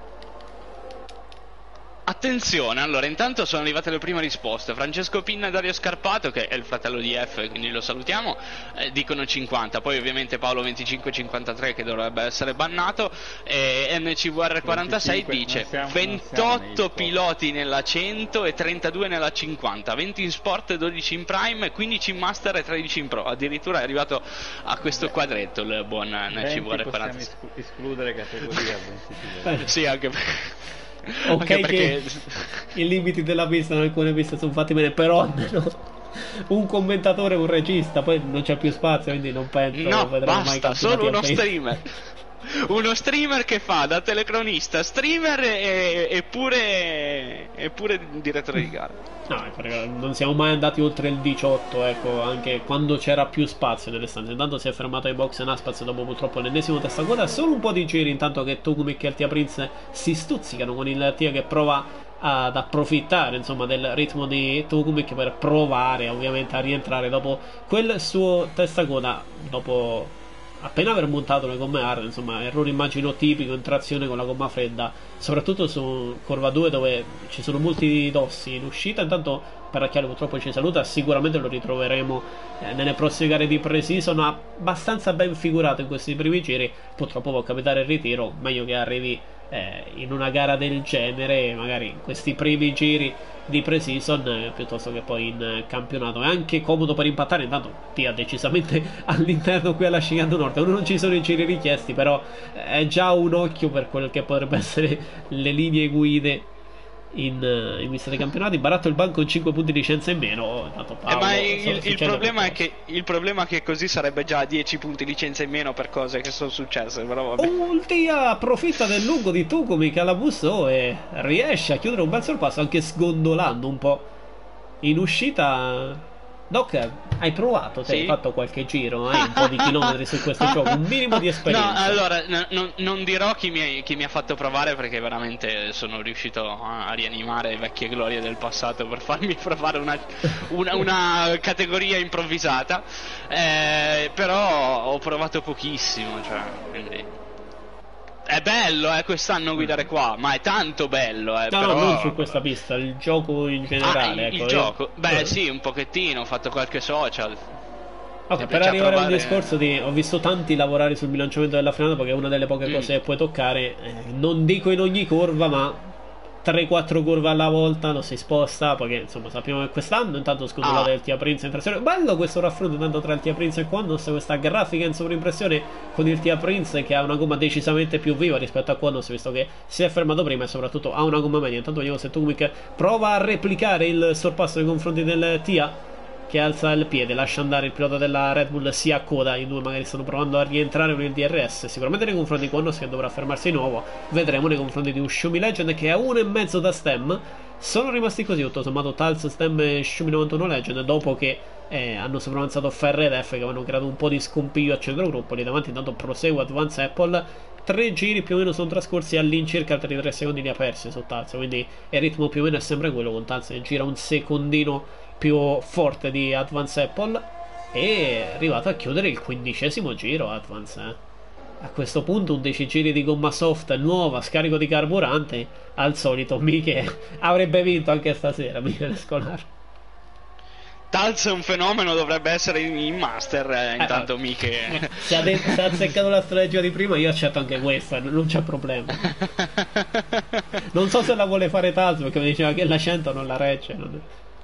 Attenzione, allora intanto sono arrivate le prime risposte. Francesco Pinna e Dario Scarpato, che è il fratello di F, quindi lo salutiamo, eh, dicono cinquanta. Poi ovviamente Paolo venticinque cinquantatré, che dovrebbe essere bannato, e N C V R quarantasei dice siamo, ventotto piloti nella cento e trentadue nella cinquanta, venti in sport, dodici in prime, quindici in master e tredici in pro. Addirittura è arrivato a questo quadretto il buon N C V R quarantasei. Possiamo escludere categoria venti. Sì, anche perché... Ok, perché... che i limiti della pista in alcune piste sono fatti bene, però almeno un commentatore e un regista, poi non c'è più spazio, quindi non penso no, vedremo basta, mai solo uno streamer. Uno streamer che fa da telecronista, streamer e, e pure e pure direttore di gara. No, non siamo mai andati oltre il diciotto, ecco, anche quando c'era più spazio nelle stanze. Intanto si è fermato ai box Naspaz dopo purtroppo l'ennesimo testacoda. Solo un po' di giri intanto che Tugumik e Altia Prince si stuzzicano con il Tia che prova ad approfittare, insomma, del ritmo di Tugumik per provare ovviamente a rientrare dopo quel suo testacoda, dopo appena aver montato le gomme hard. Insomma, errore immagino tipico in trazione con la gomma fredda, soprattutto su curva due dove ci sono molti dossi in uscita. Intanto Paracchiale purtroppo ci saluta, sicuramente lo ritroveremo eh, nelle prossime gare di pre-season, abbastanza ben figurato in questi primi giri. Purtroppo può capitare il ritiro, meglio che arrivi eh, in una gara del genere magari in questi primi giri di pre-season eh, piuttosto che poi in eh, campionato. È anche comodo per impattare, intanto Tia decisamente all'interno qui alla Chicane Nord, non ci sono i giri richiesti, però è già un occhio per quel che potrebbe essere le linee guide in, in vista dei campionati. Baratto il banco con cinque punti di licenza in meno. Paolo, eh, ma il, il, problema è che, il problema è che così sarebbe già dieci punti di licenza in meno per cose che sono successe. Però vabbè. Ultia approfitta del lungo di Tugumi che alla bussò e riesce a chiudere un bel sorpasso, anche sgondolando un po' in uscita. Doc, hai provato? Sì. Hai fatto qualche giro? Hai un po' di chilometri su questo gioco? Un minimo di esperienza? No, allora, no, no, non dirò chi mi, chi mi ha fatto provare, perché veramente sono riuscito a rianimare vecchie glorie del passato per farmi provare una, una, una categoria improvvisata. Eh, però ho provato pochissimo, cioè, quindi... È bello eh, quest'anno guidare qua, ma è tanto bello eh, no, però... no, non su questa pista, il gioco in generale. Ah, il, ecco, il gioco? io... Beh sì, un pochettino, ho fatto qualche social. Ok, per arrivare a un discorso di... Ho visto tanti lavorare sul bilanciamento della frenata, perché è una delle poche cose mm. che puoi toccare. Eh, non dico in ogni curva, ma tre quattro curve alla volta lo si sposta, perché insomma sappiamo che quest'anno intanto scodolate ah. il Tia Prince in trazione. Bello questo raffronto tanto tra il Tia Prince e il Quannos, questa grafica in sovrimpressione con il Tia Prince che ha una gomma decisamente più viva rispetto a Quannos, visto che si è fermato prima e soprattutto ha una gomma media. Intanto vediamo se Tomic prova a replicare il sorpasso nei confronti del Tia, che alza il piede, lascia andare il pilota della Red Bull, si accoda, i due magari stanno provando a rientrare con il D R S, sicuramente nei confronti di Quannos che dovrà fermarsi di nuovo, vedremo nei confronti di un Xiaomi Legend che è a uno e mezzo da Stem. Sono rimasti così tutto sommato Talz, Stem e Xiaomi novantuno Legend, dopo che eh, hanno sopravanzato Ferre ed F, che avevano creato un po' di scompiglio a centro gruppo. Lì davanti intanto prosegue Advance Apple, tre giri più o meno sono trascorsi all'incirca, altri tre secondi li ha persi su Talz, quindi il ritmo più o meno è sempre quello, con Talz che gira un secondino più forte di Advance Apple, e è arrivato a chiudere il quindicesimo giro Advance. Eh. A questo punto undici giri di gomma soft nuova, scarico di carburante, al solito Miche avrebbe vinto anche stasera, Michele Scolaro. Talz è un fenomeno, dovrebbe essere in, in master, eh, intanto eh, Miche se ha, de- se ha azzeccato la strategia di prima, io accetto anche questa, non c'è problema. Non so se la vuole fare Talz, perché mi diceva che la cento non la regge, non...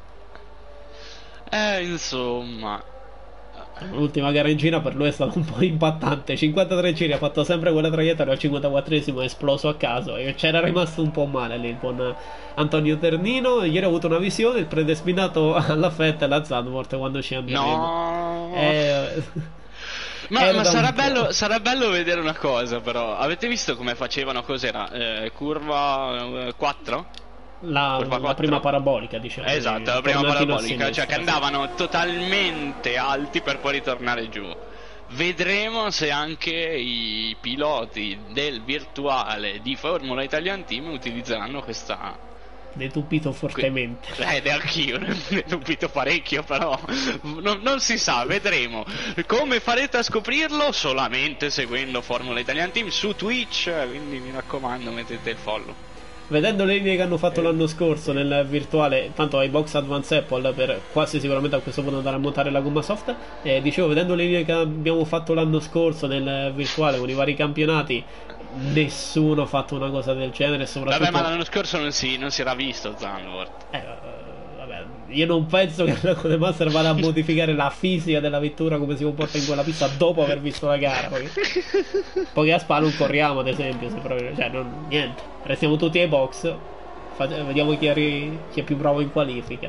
Eh, insomma, l'ultima gara in Cina per lui è stata un po' impattante. cinquantatré giri, ha fatto sempre quella traiettoria, al cinquantaquattresimo è esploso a caso e c'era rimasto un po' male lì il buon Antonio Ternino. Ieri ho avuto una visione, il predestinato alla Fetta e alla Zandvoort quando ci andremo. No. Eh... Ma, ma sarà, bello, sarà bello vedere una cosa, però. Avete visto come facevano? Cos'era? Eh, curva quattro? La, la prima parabolica, diciamo. Esatto, la prima parabolica, cioè che andavano totalmente alti per poi ritornare giù. Vedremo se anche i piloti del virtuale di Formula Italian Team utilizzeranno questa. Detupito fortemente. Eh, anch'io, detupito parecchio, però non, non si sa, vedremo. Come farete a scoprirlo? Solamente seguendo Formula Italian Team su Twitch, quindi mi raccomando, mettete il follow. Vedendo le linee che hanno fatto l'anno scorso nel virtuale, tanto ai box Advance Apple per quasi sicuramente a questo punto andare a montare la gomma soft, eh, dicevo, vedendo le linee che abbiamo fatto l'anno scorso nel virtuale con i vari campionati, nessuno ha fatto una cosa del genere. Soprattutto... Vabbè, ma l'anno scorso non si, non si era visto Zandvoort. Eh, vabbè, io non penso che la Codemaster vada a modificare la fisica della vettura, come si comporta in quella pista dopo aver visto la gara. Poi, poi a Spa non corriamo, ad esempio, se proprio, cioè non, niente. Restiamo tutti ai box, vediamo chi è, chi è più bravo in qualifica.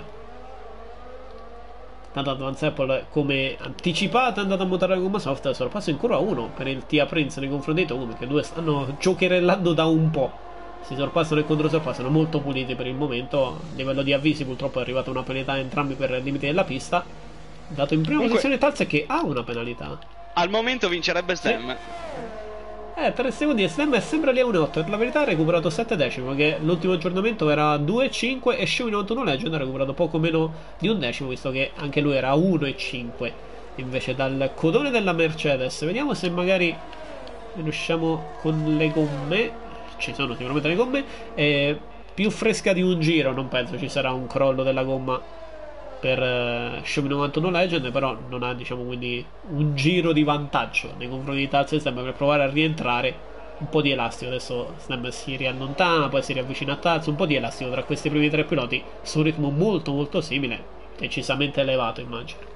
Tanto Advance Apple, come anticipato, è andato a montare la gomma soft. Sorpasso in curva uno per il Tia Prince nei confronti di Tomic, che due stanno giocherellando da un po'. Si sorpassano e controsorpassano, molto puliti per il momento. A livello di avvisi purtroppo è arrivata una penalità entrambi per i limiti della pista. Dato in prima Comunque, posizione Talz che ha una penalità. Al momento vincerebbe Stem. Sì. Eh, tre secondi e Stem è sempre lì a uno virgola otto. Per la verità ha recuperato sette decimi, perché l'ultimo aggiornamento era due virgola cinque e Xiaomi novantuno Legend ha recuperato poco meno di un decimo, visto che anche lui era a uno virgola cinque invece dal codone della Mercedes. Vediamo se magari riusciamo con le gomme. Ci sono sicuramente le gomme. Eh, più fresca di un giro, non penso ci sarà un crollo della gomma per uh, Xiaomi novantuno Legend, però non ha, diciamo, quindi un giro di vantaggio nei confronti di Talz e Stem per provare a rientrare. Un po' di elastico, adesso Stem si riallontana, poi si riavvicina a Talz, un po' di elastico tra questi primi tre piloti su un ritmo molto molto simile, decisamente elevato immagino.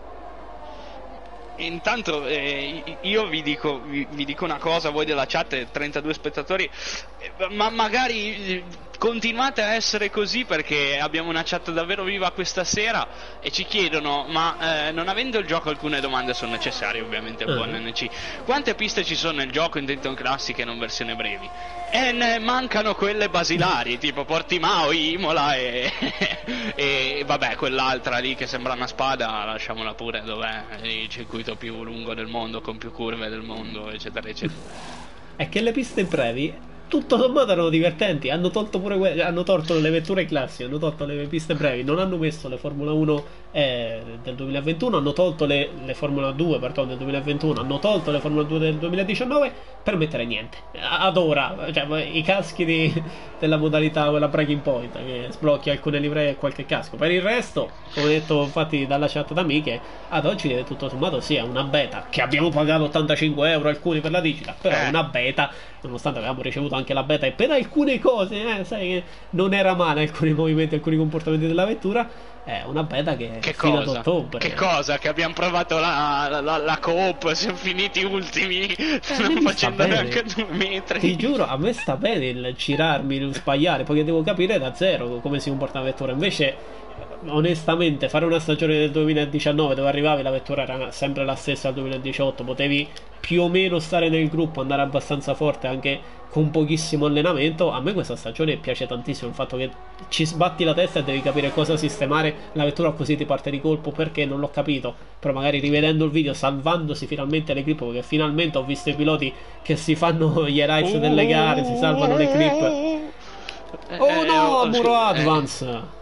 Intanto eh, io vi dico, vi, vi dico una cosa, voi della chat, trentadue spettatori, eh, ma magari continuate a essere così, perché abbiamo una chat davvero viva questa sera e ci chiedono, ma eh, non avendo il gioco alcune domande sono necessarie ovviamente al buon N C. Quante piste ci sono nel gioco in Dayton Classic e non versione brevi? E ne mancano quelle basilari, tipo Portimao, Imola e, e vabbè, quell'altra lì che sembra una spada, lasciamola pure, dov'è il circuito più lungo del mondo, con più curve del mondo, eccetera eccetera. È che le piste brevi tutto sommato erano divertenti. Hanno tolto pure que- hanno tolto le vetture classiche, hanno tolto le piste brevi, non hanno messo le Formula uno eh, del duemilaventuno, hanno tolto le, le Formula due pardon, del duemilaventuno, hanno tolto le Formula due del duemiladiciannove per mettere niente. Ad ora, cioè, i caschi di, della modalità quella breaking point che sblocchi alcune livree e qualche casco. Per il resto, come detto infatti dalla chat da amiche, ad oggi tutto sommato sì, è una beta che abbiamo pagato ottantacinque euro alcuni per la digita, però è Eh. una beta, nonostante avevamo ricevuto anche la beta e per alcune cose, eh, sai che non era male alcuni movimenti, alcuni comportamenti della vettura. È una beta che, Che fino ad cosa? ottobre. Che cosa? Che abbiamo provato la, la, la, la coop, siamo finiti ultimi, non mi facendo sta bene. neanche due metri. Ti giuro, a me sta bene il girarmi, il sbagliare, perché devo capire da zero come si comporta la vettura. Invece, onestamente, fare una stagione del duemiladiciannove dove arrivavi la vettura era sempre la stessa del duemiladiciotto, potevi più o meno stare nel gruppo, andare abbastanza forte anche con pochissimo allenamento. A me questa stagione piace tantissimo il fatto che ci sbatti la testa e devi capire cosa sistemare la vettura, così ti parte di colpo, perché non l'ho capito. Però magari rivedendo il video, salvandosi finalmente le clip, perché finalmente ho visto i piloti che si fanno gli highlights delle gare, si salvano le clip. Oh Eh, no, eh, Muro eh. Advance.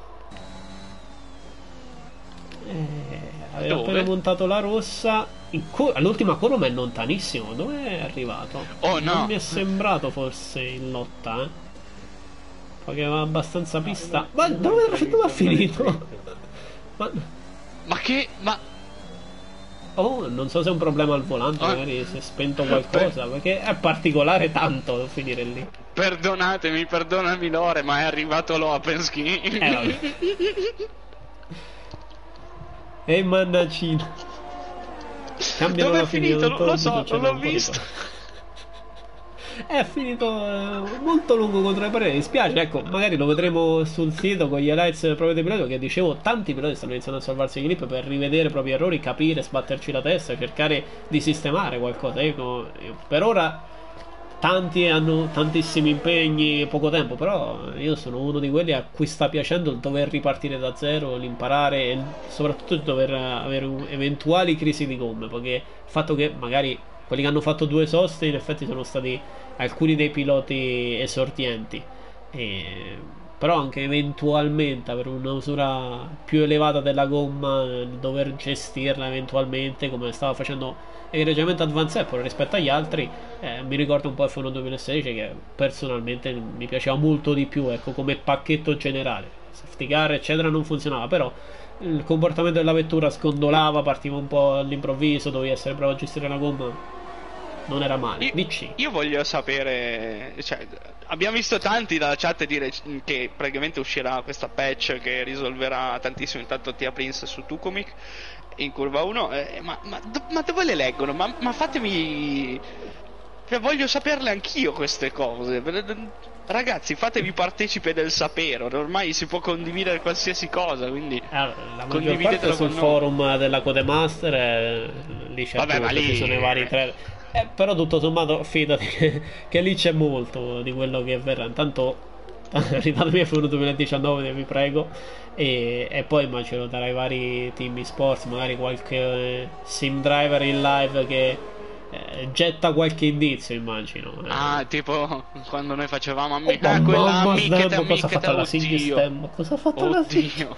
Eh, aveva Dove? appena montato la rossa. In cur- all'ultima curva, ma è lontanissimo. Dove è arrivato? Oh, no. Non mi è sembrato forse in lotta, eh. Perché aveva abbastanza pista. Ma dove, dove ha finito? Ma, Ma che... ma... oh, non so se è un problema al volante, Oh. magari si è spento qualcosa. Perché è particolare tanto finire lì. Perdonatemi, perdonami Lore, ma è arrivato Lopensky. Eh, vabbè. E mannagino. Cambiano Dove la è finito? fine, Non lo so, c'è non l'ho un po' di visto. cose. È finito eh, molto lungo contro le pareti. Mi spiace, ecco, magari lo vedremo sul sito con gli highlights proprio dei piloti, che dicevo, tanti piloti stanno iniziando a salvarsi i clip per rivedere i propri errori, capire, sbatterci la testa, cercare di sistemare qualcosa. Ecco, per ora tanti hanno tantissimi impegni e poco tempo, però io sono uno di quelli a cui sta piacendo il dover ripartire da zero, l'imparare e il- soprattutto il dover avere un- eventuali crisi di gomme, perché il fatto che magari quelli che hanno fatto due soste in effetti sono stati alcuni dei piloti esordienti, e però anche eventualmente avere un'usura più elevata della gomma, il dover gestirla eventualmente come stava facendo egregiamente Advanced rispetto agli altri, eh, mi ricorda un po' F uno duemilasedici, che personalmente mi piaceva molto di più, ecco, come pacchetto generale. Safety car eccetera non funzionava, però il comportamento della vettura scondolava, partiva un po' all'improvviso, dovevi essere bravo a gestire la gomma, non era male. Io, D C. io voglio sapere, cioè, abbiamo visto tanti dalla chat dire che praticamente uscirà questa patch che risolverà tantissimo. Intanto Tia Prince su Tucomic in curva uno, eh, ma, ma, do- ma dove le leggono? Ma, ma fatemi, cioè, voglio saperle anch'io queste cose. Ragazzi, fatevi partecipe del sapere, ormai si può condividere qualsiasi cosa, quindi Allora, la maggior condividetelo parte sul con noi. forum della Codemaster, eh, lì c'è Vabbè, tutto, ma lì- ci sono i vari trailer. Eh, però tutto sommato fidati che, che lì c'è molto di quello che verrà. Intanto ridatemi F uno duemiladiciannove, vi prego, e, e poi immagino darai vari team esports, magari qualche eh, sim driver in live che eh, getta qualche indizio, immagino. eh. Ah, tipo quando noi facevamo Oh, amiche, ah, quella mamma amichetta, Stem, cosa ha fatto la amichetta, Sig oddio, Stem? Cosa ha fatto la Sig? oddio.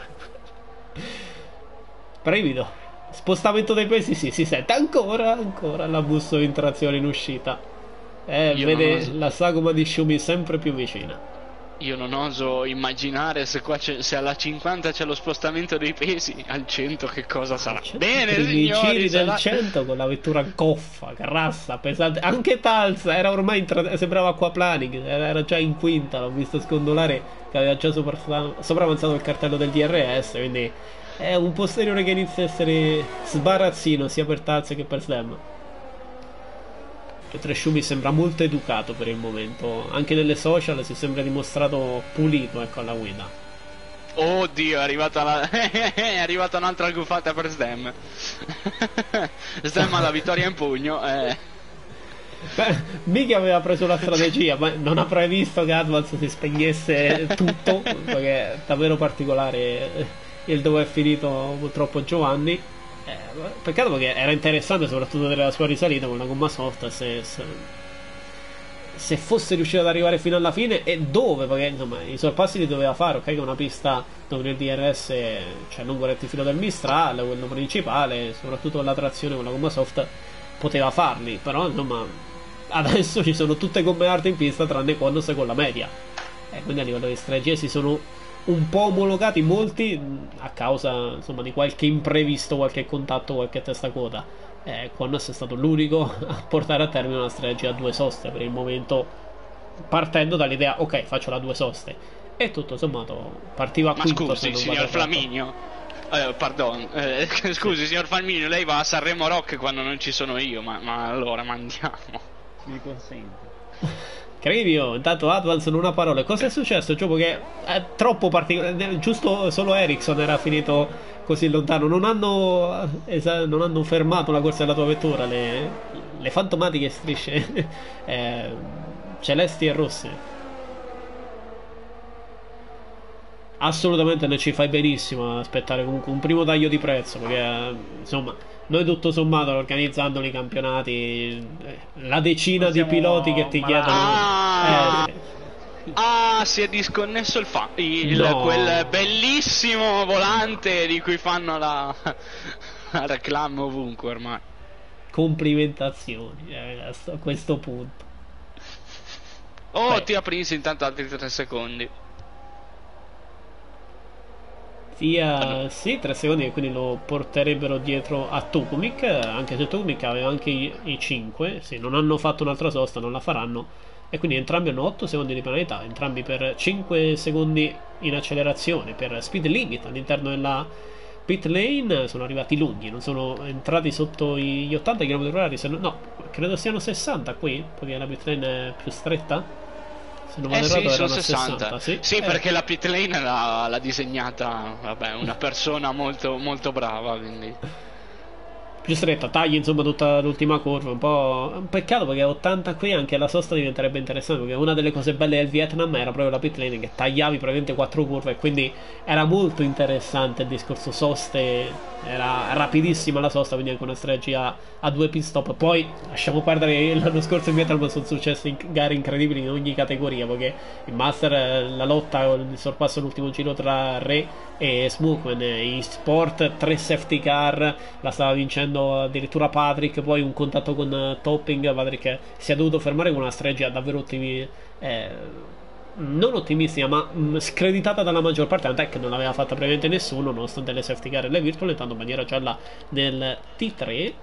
Brivido. Spostamento dei pesi, sì, si sente ancora, ancora la busto in trazione in uscita. Eh, Io vede non oso. la sagoma di Shumi sempre più vicina. Io non oso immaginare se qua c'è, se alla cinquanta c'è lo spostamento dei pesi, al cento che cosa sarà. C'è Bene, i primi signori, giri del sarà- cento con la vettura goffa, grassa, pesante. Anche Talsa era ormai in tra- sembrava acquaplaning, era, era già in quinta, l'ho visto scondolare che aveva già sopra- sopravanzato il cartello del D R S, quindi è un posteriore che inizia a essere sbarazzino sia per Talsa che per Stem. Mentre Shumi sembra molto educato per il momento, anche nelle social si sembra dimostrato pulito, ecco, alla guida. Oddio, è arrivata la... è arrivata un'altra gufata per Stem. Stem ha la vittoria in pugno. Eh. Beh, mica aveva preso la strategia, ma non ha previsto che Advance si spegnesse tutto, perché è davvero particolare il dove è finito purtroppo Giovanni. Eh, peccato, perché era interessante soprattutto vedere la sua risalita con la gomma soft, se, se se fosse riuscito ad arrivare fino alla fine e dove, perché insomma i sorpassi li doveva fare, ok, che è una pista dove nel D R S c'è lungo rettifilo del Mistral, quello principale, soprattutto la trazione con la gomma soft poteva farli, però insomma adesso ci sono tutte gomme hard in pista tranne quando sei con la media, e quindi a livello di strategie si sono un po' omologati molti a causa insomma di qualche imprevisto, qualche contatto, qualche testacoda. Eh, Quannos è stato l'unico a portare a termine una strategia a due soste per il momento, partendo dall'idea ok, faccio la due soste, e tutto sommato partiva Ma quinto. scusi, signor Flaminio, eh, pardon, eh, scusi signor Flaminio, lei va a Sanremo Rock quando non ci sono io, ma, ma allora ma andiamo. Mi consente. Crivio, intanto Advance non ha parole. Cosa è successo? Gioco che è troppo particolare. Giusto solo Ericsson era finito così lontano. Non hanno, esa- non hanno fermato la corsa della tua vettura. Le, le fantomatiche strisce eh, celesti e rosse. Assolutamente ne ci fai benissimo a aspettare comunque un primo taglio di prezzo, perché eh, insomma noi tutto sommato organizzando i campionati, eh, la decina Non di siamo piloti che ti malati. chiedono Ah, eh, sì. ah, si è disconnesso il, fa- il No. quel bellissimo volante di cui fanno la, la reclama ovunque ormai. Complimentazioni eh, a questo punto. Oh, Beh. ti ha Prince intanto altri tre secondi. Sia sì, tre secondi, e quindi lo porterebbero dietro a Tukumic, anche se Tukumic aveva anche i, i cinque, sì, non hanno fatto un'altra sosta, non la faranno, e quindi entrambi hanno otto secondi di penalità, entrambi per cinque secondi in accelerazione, per speed limit all'interno della pit lane. Sono arrivati lunghi, non sono entrati sotto gli ottanta chilometri orari, se no, no, credo siano sessanta qui, perché la pit lane è più stretta. Se non Eh vado sì, errato sono erano sessanta. sì. Sì, Eh, perché la pit lane l'ha, l'ha disegnata, vabbè, una persona molto, molto brava, quindi... più stretta, tagli insomma tutta l'ultima curva, un po' un peccato perché a ottanta qui anche la sosta diventerebbe interessante, perché una delle cose belle del Vietnam era proprio la pit lane, che tagliavi praticamente quattro curve, e quindi era molto interessante il discorso soste, era rapidissima la sosta, quindi anche una strategia a due pit stop. Poi lasciamo perdere che l'anno scorso in Vietnam sono successe in gare incredibili in ogni categoria, perché il Master, eh, la lotta, il sorpasso all'ultimo giro tra Re e Smokeman, in sport tre safety car la stava vincendo addirittura Patrick, poi un contatto con uh, Topping, Patrick si è dovuto fermare con una strategia davvero ottimi, eh, non ottimistica ma mh, screditata dalla maggior parte, tant'è che non l'aveva fatta praticamente nessuno nonostante le safety car e le virtual. Intanto bandiera gialla del T tre,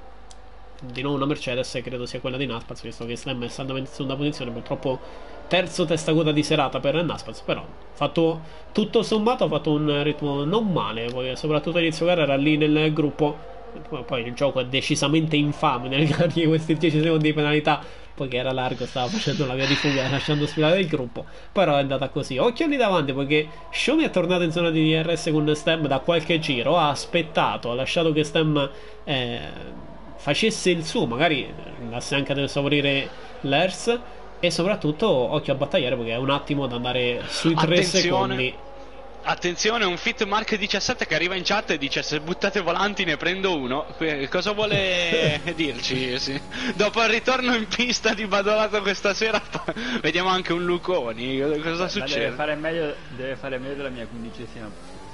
di nuovo una Mercedes, credo sia quella di Naspaz, visto che Slam è saldamente in seconda posizione, purtroppo terzo testacoda di serata per Naspaz, però fatto tutto sommato ha fatto un ritmo non male, poi soprattutto all'inizio gara era lì nel gruppo, poi il gioco è decisamente infame nel dargli questi dieci secondi di penalità, poiché era largo, stava facendo la via di fuga lasciando sfilare il gruppo, però è andata così. Occhio lì davanti, poiché Xiaomi è tornato in zona di D R S con Stem da qualche giro, ha aspettato, ha lasciato che Stem eh, facesse il suo, magari andasse anche ad esaurire l'Ers, e soprattutto occhio a battagliare, perché è un attimo ad andare sui tre secondi. Attenzione, un Fit Mark diciassette che arriva in chat e dice: se buttate volanti ne prendo uno. Que- Cosa vuole dirci? Sì. Dopo il ritorno in pista di Badolato questa sera, vediamo anche un Luconi. Cosa Ma succede? deve fare meglio, deve fare meglio della mia quindicesima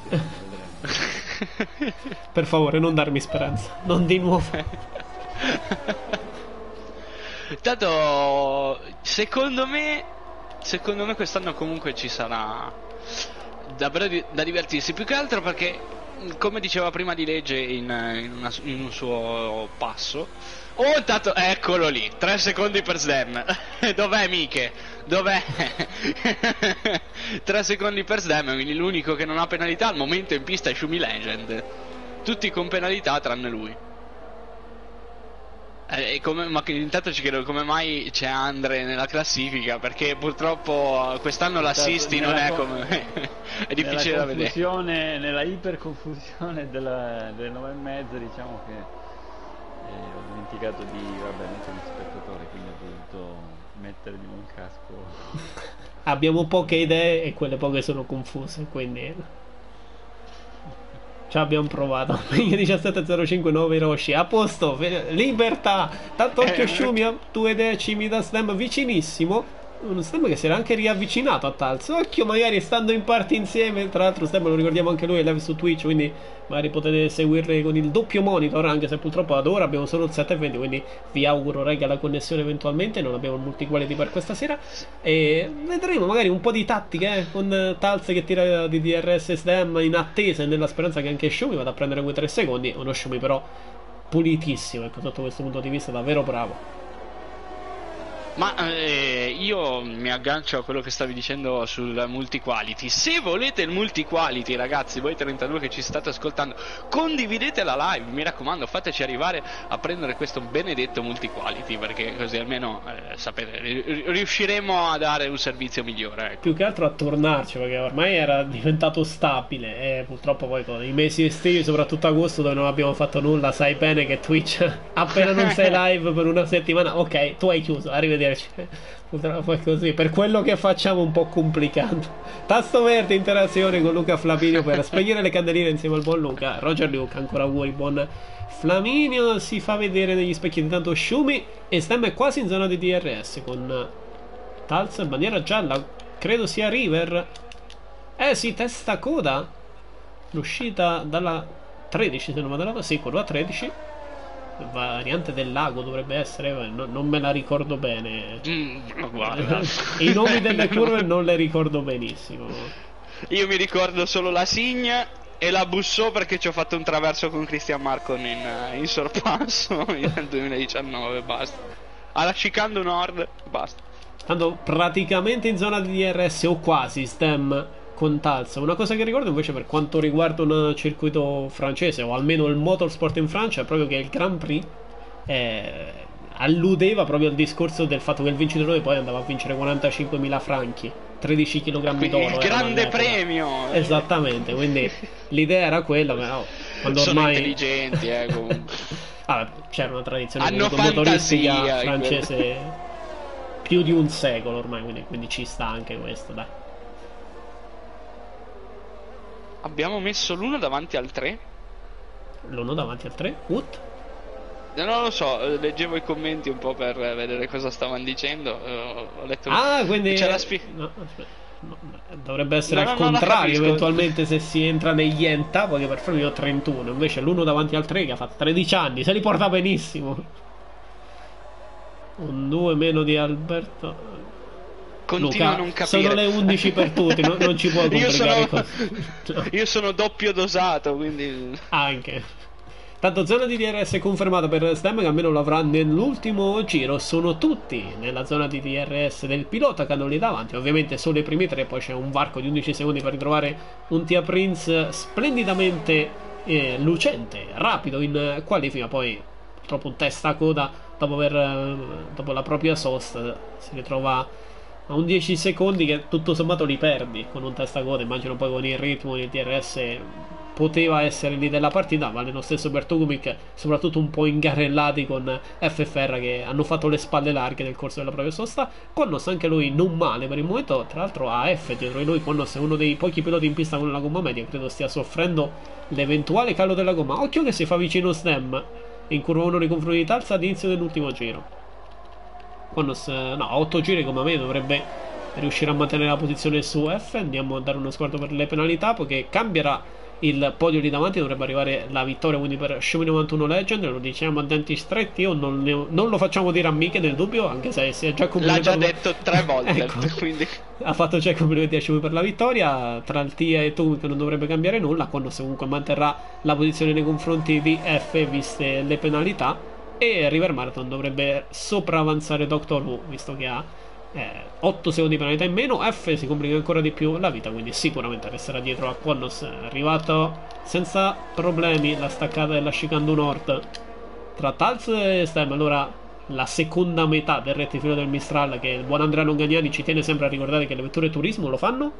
posizione. Per favore, non darmi speranza, non di nuovo. Tanto, secondo me, secondo me quest'anno comunque ci sarà davvero di- da divertirsi, più che altro perché, come diceva prima di legge in, in una- in un suo passo, oh, intanto, eccolo lì, tre secondi per Sdem. Dov'è Miche? Dov'è? Tre secondi per Sdem, quindi l'unico che non ha penalità al momento in pista è Shumi Legend, tutti con penalità tranne lui. Eh, come, ma che intanto ci chiedo come mai c'è Andre nella classifica, perché purtroppo quest'anno l'assisti non Nella è co- come è difficile da nella vedere. confusione, nella iperconfusione della, delle nove e mezza, diciamo che eh, ho dimenticato di vabbè mettere il spettatore, quindi ho dovuto mettermi un casco. Abbiamo poche idee e quelle poche sono confuse, quindi Ci abbiamo provato. diciassette zero cinque nove Hiroshi. A posto. Libertà. Tanto occhio Eh, Shumi a due decimi da Stem vicinissimo. Un Stem che si era anche riavvicinato a Tals. Occhio, magari stando in parte insieme. Tra l'altro Stem lo ricordiamo anche lui, è live su Twitch, quindi magari potete seguirle con il doppio monitor, anche se purtroppo ad ora abbiamo solo il sette venti, quindi vi auguro rega la connessione eventualmente. Non abbiamo il multiquality per questa sera. E vedremo magari un po' di tattica, eh, con Tals che tira di D R S Stem in attesa e nella speranza che anche Shumi vada a prendere quei tre secondi. Uno Shumi però pulitissimo, ecco, sotto questo punto di vista davvero bravo. Ma eh, io mi aggancio a quello che stavi dicendo sul multi-quality. Se volete il multi-quality, ragazzi, voi trentadue che ci state ascoltando, condividete la live, mi raccomando, fateci arrivare a prendere questo benedetto multi-quality, perché così almeno, eh, sapete, ri- riusciremo a dare un servizio migliore, ecco. Più che altro a tornarci, perché ormai era diventato stabile e purtroppo poi con i mesi estivi, soprattutto agosto, dove non abbiamo fatto nulla, sai bene che Twitch appena non sei live per una settimana, ok, tu hai chiuso, arrivederci. Purtroppo è così, per quello che facciamo un po' complicato. Tasto verde, interazione con Luca Flaminio per spegnere le candeline insieme al buon Luca. Roger Luca, ancora auguri, buon Flaminio. Si fa vedere negli specchi di tanto Shumi e Stem è quasi in zona di D R S con Tals in bandiera gialla, credo sia River. Eh sì, testa coda, l'uscita dalla tredici se non vado errato, sì, curva tredici, variante del lago dovrebbe essere, no, non me la ricordo bene. Mm, guarda. I nomi delle curve non le ricordo benissimo. Io mi ricordo solo la Signa e la Bussò, perché ci ho fatto un traverso con Christian Marcon in, in sorpasso nel duemiladiciannove, basta. Alla Chicando Nord, basta. Tanto praticamente in zona di D R S o quasi Stem con Tals. Una cosa che ricordo invece per quanto riguarda un circuito francese, o almeno il motorsport in Francia, è proprio che il Grand Prix eh, alludeva proprio al discorso del fatto che il vincitore poi andava a vincere quarantacinquemila franchi, tredici chilogrammi d'oro. Il grande premio! Esattamente, quindi l'idea era quella, però quando sono ormai... intelligenti, eh, comunque. Ah, c'era una tradizione Hanno motoristica fantasia, francese più di un secolo ormai, quindi, quindi ci sta anche questo, dai. Abbiamo messo l'uno davanti al tre? L'uno davanti al tre? Ut? Non lo so, leggevo i commenti un po' per vedere cosa stavano dicendo. Ho letto. Ah, quindi c'è la spie... no, aspetta. No, dovrebbe essere no, al no, contrario eventualmente se si entra negli enta, perché per farmi ho trentuno, invece l'uno davanti al tre che ha fatto tredici anni se li porta benissimo. Un due meno di Alberto. Continuo Luca, a non capire. sono le undici per tutti, non, non ci puoi complicare io sono... così. Io sono doppio dosato, quindi Anche. Tanto zona di D R S confermata per Stem, che almeno l'avrà nell'ultimo giro. Sono tutti nella zona di D R S del pilota che hanno lì davanti. Ovviamente solo i primi tre, poi c'è un varco di undici secondi per ritrovare un Tia Prince splendidamente eh, lucente, rapido in qualifica. Poi purtroppo un testa coda dopo, aver, eh, dopo la propria sosta si ritrova a un dieci secondi che tutto sommato li perdi con un testa coda. Immagino poi con il ritmo il D R S poteva essere lì della partita, ma nello stesso Bertogumic, soprattutto un po' ingarellati con F F R che hanno fatto le spalle larghe nel corso della propria sosta. Quonnos anche lui non male per il momento, tra l'altro ha F dietro di lui. Quonnos è uno dei pochi piloti in pista con la gomma media, credo stia soffrendo l'eventuale calo della gomma. Occhio che si fa vicino Stem in curva uno nei confronti di Talza all'inizio dell'ultimo giro. Quonnos no, a otto giri come me dovrebbe riuscire a mantenere la posizione su F. Andiamo a dare uno sguardo per le penalità, poiché cambierà il podio lì davanti, dovrebbe arrivare la vittoria quindi per Shumi novantuno Legend. Lo diciamo a denti stretti, io non, ne, non lo facciamo dire a Miche nel dubbio, anche se si è già complimentato. l'ha già detto tre volte. Ecco, quindi ha fatto già complimenti a Shumi per la vittoria. Tra il Tia e tu che non dovrebbe cambiare nulla, quando comunque manterrà la posizione nei confronti di F viste le penalità. E River Marathon dovrebbe sopravanzare Doctor Who, visto che ha eh, otto secondi di penalità in meno. F si complica ancora di più la vita, quindi sicuramente resterà dietro a Quonnos. Arrivato senza problemi la staccata della Chicando Nord tra Tals e Stem. Allora la seconda metà del rettifilo del Mistral, che il buon Andrea Longaniani ci tiene sempre a ricordare che le vetture turismo lo fanno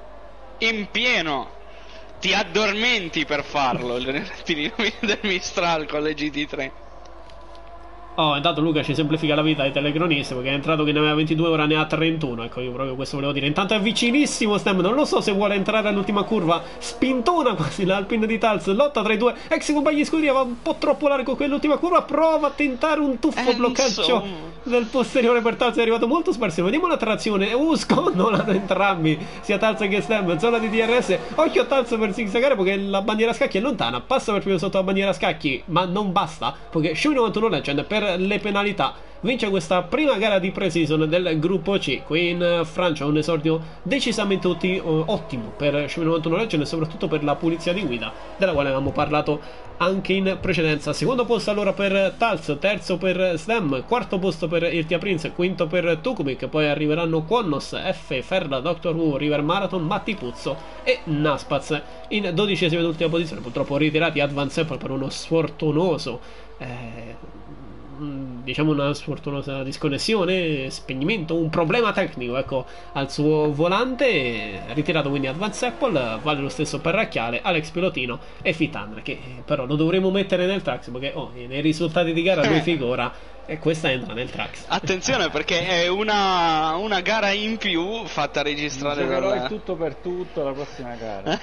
in pieno. Ti addormenti per farlo il rettilineo del Mistral con le G T tre. Oh, intanto Luca ci semplifica la vita ai telecronisti perché è entrato che ne aveva ventidue, ora ne ha trentuno. Ecco, io proprio questo volevo dire. Intanto è vicinissimo Stem, non lo so se vuole entrare all'ultima curva. Spintona quasi l'Alpine di Tals, lotta tra i due ex compagni scuderia, va un po' troppo largo quell'ultima curva. Prova a tentare un tuffo eh, bloccaggio del posteriore per Tals, è arrivato molto sparso. Vediamo la trazione. Uh, scondolano entrambi, sia Tals che Stem. Zona di D R S. Occhio a Tals per zigzagare perché la bandiera scacchi è lontana. Passa per primo sotto la bandiera scacchi, ma non basta perché Shui novantuno Legend per le penalità vince questa prima gara di pre-season del gruppo C. Qui in Francia un esordio decisamente otti- ottimo per Shui novantuno Legend e soprattutto per la pulizia di guida della quale avevamo parlato anche in precedenza. Secondo posto allora per Tals, terzo per Stem, quarto posto per Irtia Prince, quinto per Tukubik, poi arriveranno Quonnos, F, Ferra, Doctor Who, River Marathon, Matti Puzzo e Naspaz in dodicesima ed ultima posizione, purtroppo ritirati Advance Apple per uno sfortunoso eh, diciamo una sfortunosa disconnessione, spegnimento, un problema tecnico ecco al suo volante, ritirato quindi Advance Apple. Vale lo stesso per Racchiale, Alex Pilotino e Fitandre, che però lo dovremo mettere nel tracks perché oh, nei risultati di gara lui figura e questa entra nel tracks. Attenzione perché è una, una gara in più fatta registrare Giocherò dalla... il tutto per tutto la prossima gara.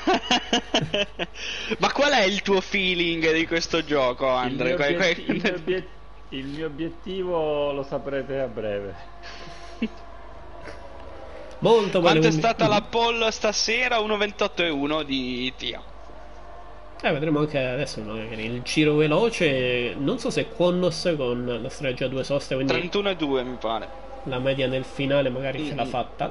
Ma qual è il tuo feeling di questo gioco, Andre? Il mio, Que- obiet- que- il mio obiet- il mio obiettivo lo saprete a breve. Molto bene. Quanto è quindi... stata la poll stasera? uno ventotto e uno di Tia. Eh, vedremo anche adesso magari il giro veloce. Non so se Quonnos con la strategia a due soste, quindi trentuno e due mi pare. la media nel finale magari Mm-hmm. ce l'ha fatta.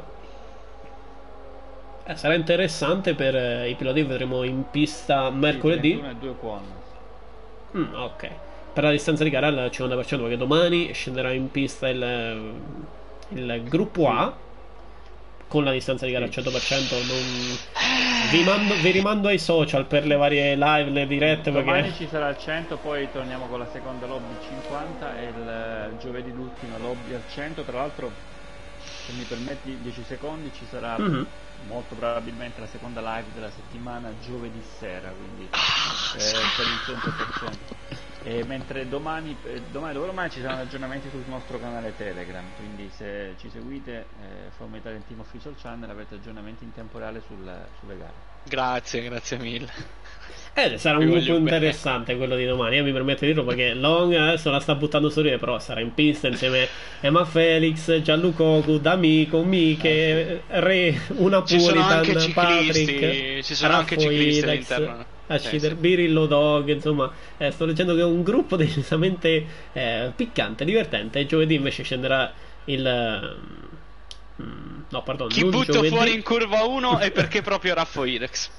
Eh, sarà interessante per eh, i piloti che vedremo in pista mercoledì. trentuno e due Quonnos. Mm, ok. Per la distanza di gara al cinquanta per cento perché domani scenderà in pista il, il gruppo A con la distanza di gara al cento per cento. Non... vi, mando, vi rimando ai social per le varie live, le dirette Domani perché... ci sarà il cento, poi torniamo con la seconda lobby cinquanta e il, il giovedì l'ultima lobby al cento. Tra l'altro, se mi permetti dieci secondi, ci sarà mm-hmm. molto probabilmente la seconda live della settimana giovedì sera, quindi Ah, eh, per il cento per cento. E mentre domani, eh, domani dopodomani ci saranno aggiornamenti sul nostro canale Telegram, quindi se ci seguite eh, Formula Italia Team Official Channel avete aggiornamenti in tempo reale sul, sulle gare. Grazie, grazie mille. Eh, sarà Vi un voglio gruppo bene. interessante quello di domani. Io mi permetto di dirlo perché Long adesso la sta buttando su lui, però sarà in pista insieme a Emma Felix, Gianlucogu, D'Amico, Miche, Re, una Ci sono Puritan, anche ciclisti, Patrick, ci sono anche ciclisti Ilex, all'interno. Acider, Sì, sì. Birillo Dog, insomma, eh, sto leggendo che è un gruppo decisamente eh, piccante, divertente. Giovedì invece scenderà il... mm, no, pardon, Chi non butto giovedì. fuori in curva uno è perché proprio Raffo Ilex.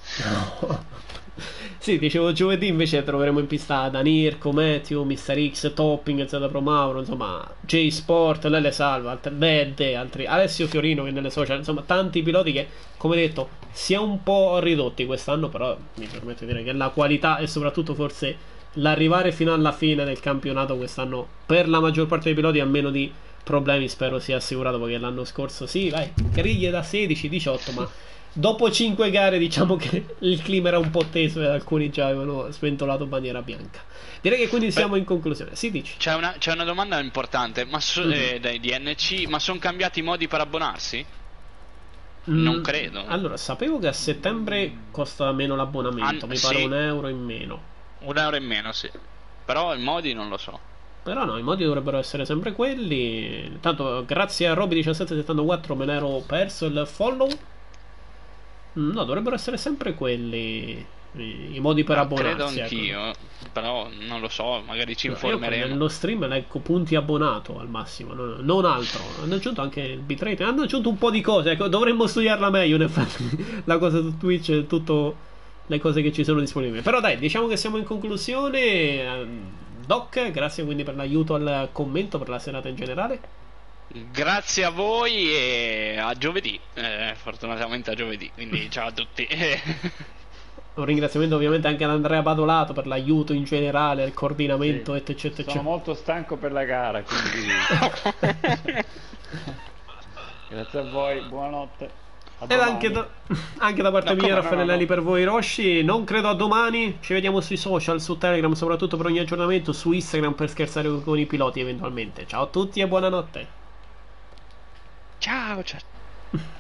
Sì, dicevo giovedì invece troveremo in pista Danirco, Matthew, mister X, Topping, Z Pro Mauro, insomma J Sport, Lele Salva, altri, Bede, altri, Alessio Fiorino che nelle social, insomma tanti piloti che come detto si è un po' ridotti quest'anno, però mi permetto di dire che la qualità e soprattutto forse l'arrivare fino alla fine del campionato quest'anno per la maggior parte dei piloti a meno di problemi spero sia assicurato, perché l'anno scorso sì, vai, griglie da sedici diciotto, ma dopo cinque gare diciamo che il clima era un po' teso e alcuni già avevano sventolato bandiera bianca. Direi che quindi siamo Beh, in conclusione. Si dici? C'è una, c'è una domanda importante, ma so, Mhm. eh, dai, di N C, ma sono cambiati i modi per abbonarsi? Mm, Non credo. Allora, sapevo che a settembre costa meno l'abbonamento, Ah, mi pare sì. un euro in meno. Un euro in meno, sì. Però i modi non lo so. Però no, i modi dovrebbero essere sempre quelli. Tanto grazie a Roby diciassette settantaquattro me l'ero perso il follow. Mm, No, dovrebbero essere sempre quelli i, i modi per Ah, abbonarsi. credo ecco. anch'io, però non lo so, magari ci Io informeremo. nello stream leggo punti abbonato al massimo, non, non altro. Hanno aggiunto anche il bitrate, hanno aggiunto un po' di cose. Ecco, dovremmo studiarla meglio. In effetti, la cosa su Twitch e tutte le cose che ci sono disponibili. Però dai, diciamo che siamo in conclusione. Ehm, Doc, grazie quindi per l'aiuto al commento, per la serata in generale. Grazie a voi e a giovedì. Eh, fortunatamente a giovedì, quindi ciao a tutti. Un ringraziamento ovviamente anche ad Andrea Badolato per l'aiuto in generale, il coordinamento, Sì. eccetera, Sono eccetera. molto stanco per la gara, quindi grazie a voi, buonanotte. A Ed anche domani. da, anche da parte No, mia, come no, Raffaele no, Lelli no. per voi, Roshi. Non credo a domani. Ci vediamo sui social, su Telegram, soprattutto per ogni aggiornamento, su Instagram per scherzare con, con i piloti eventualmente. Ciao a tutti e buonanotte. Ciao, ciao.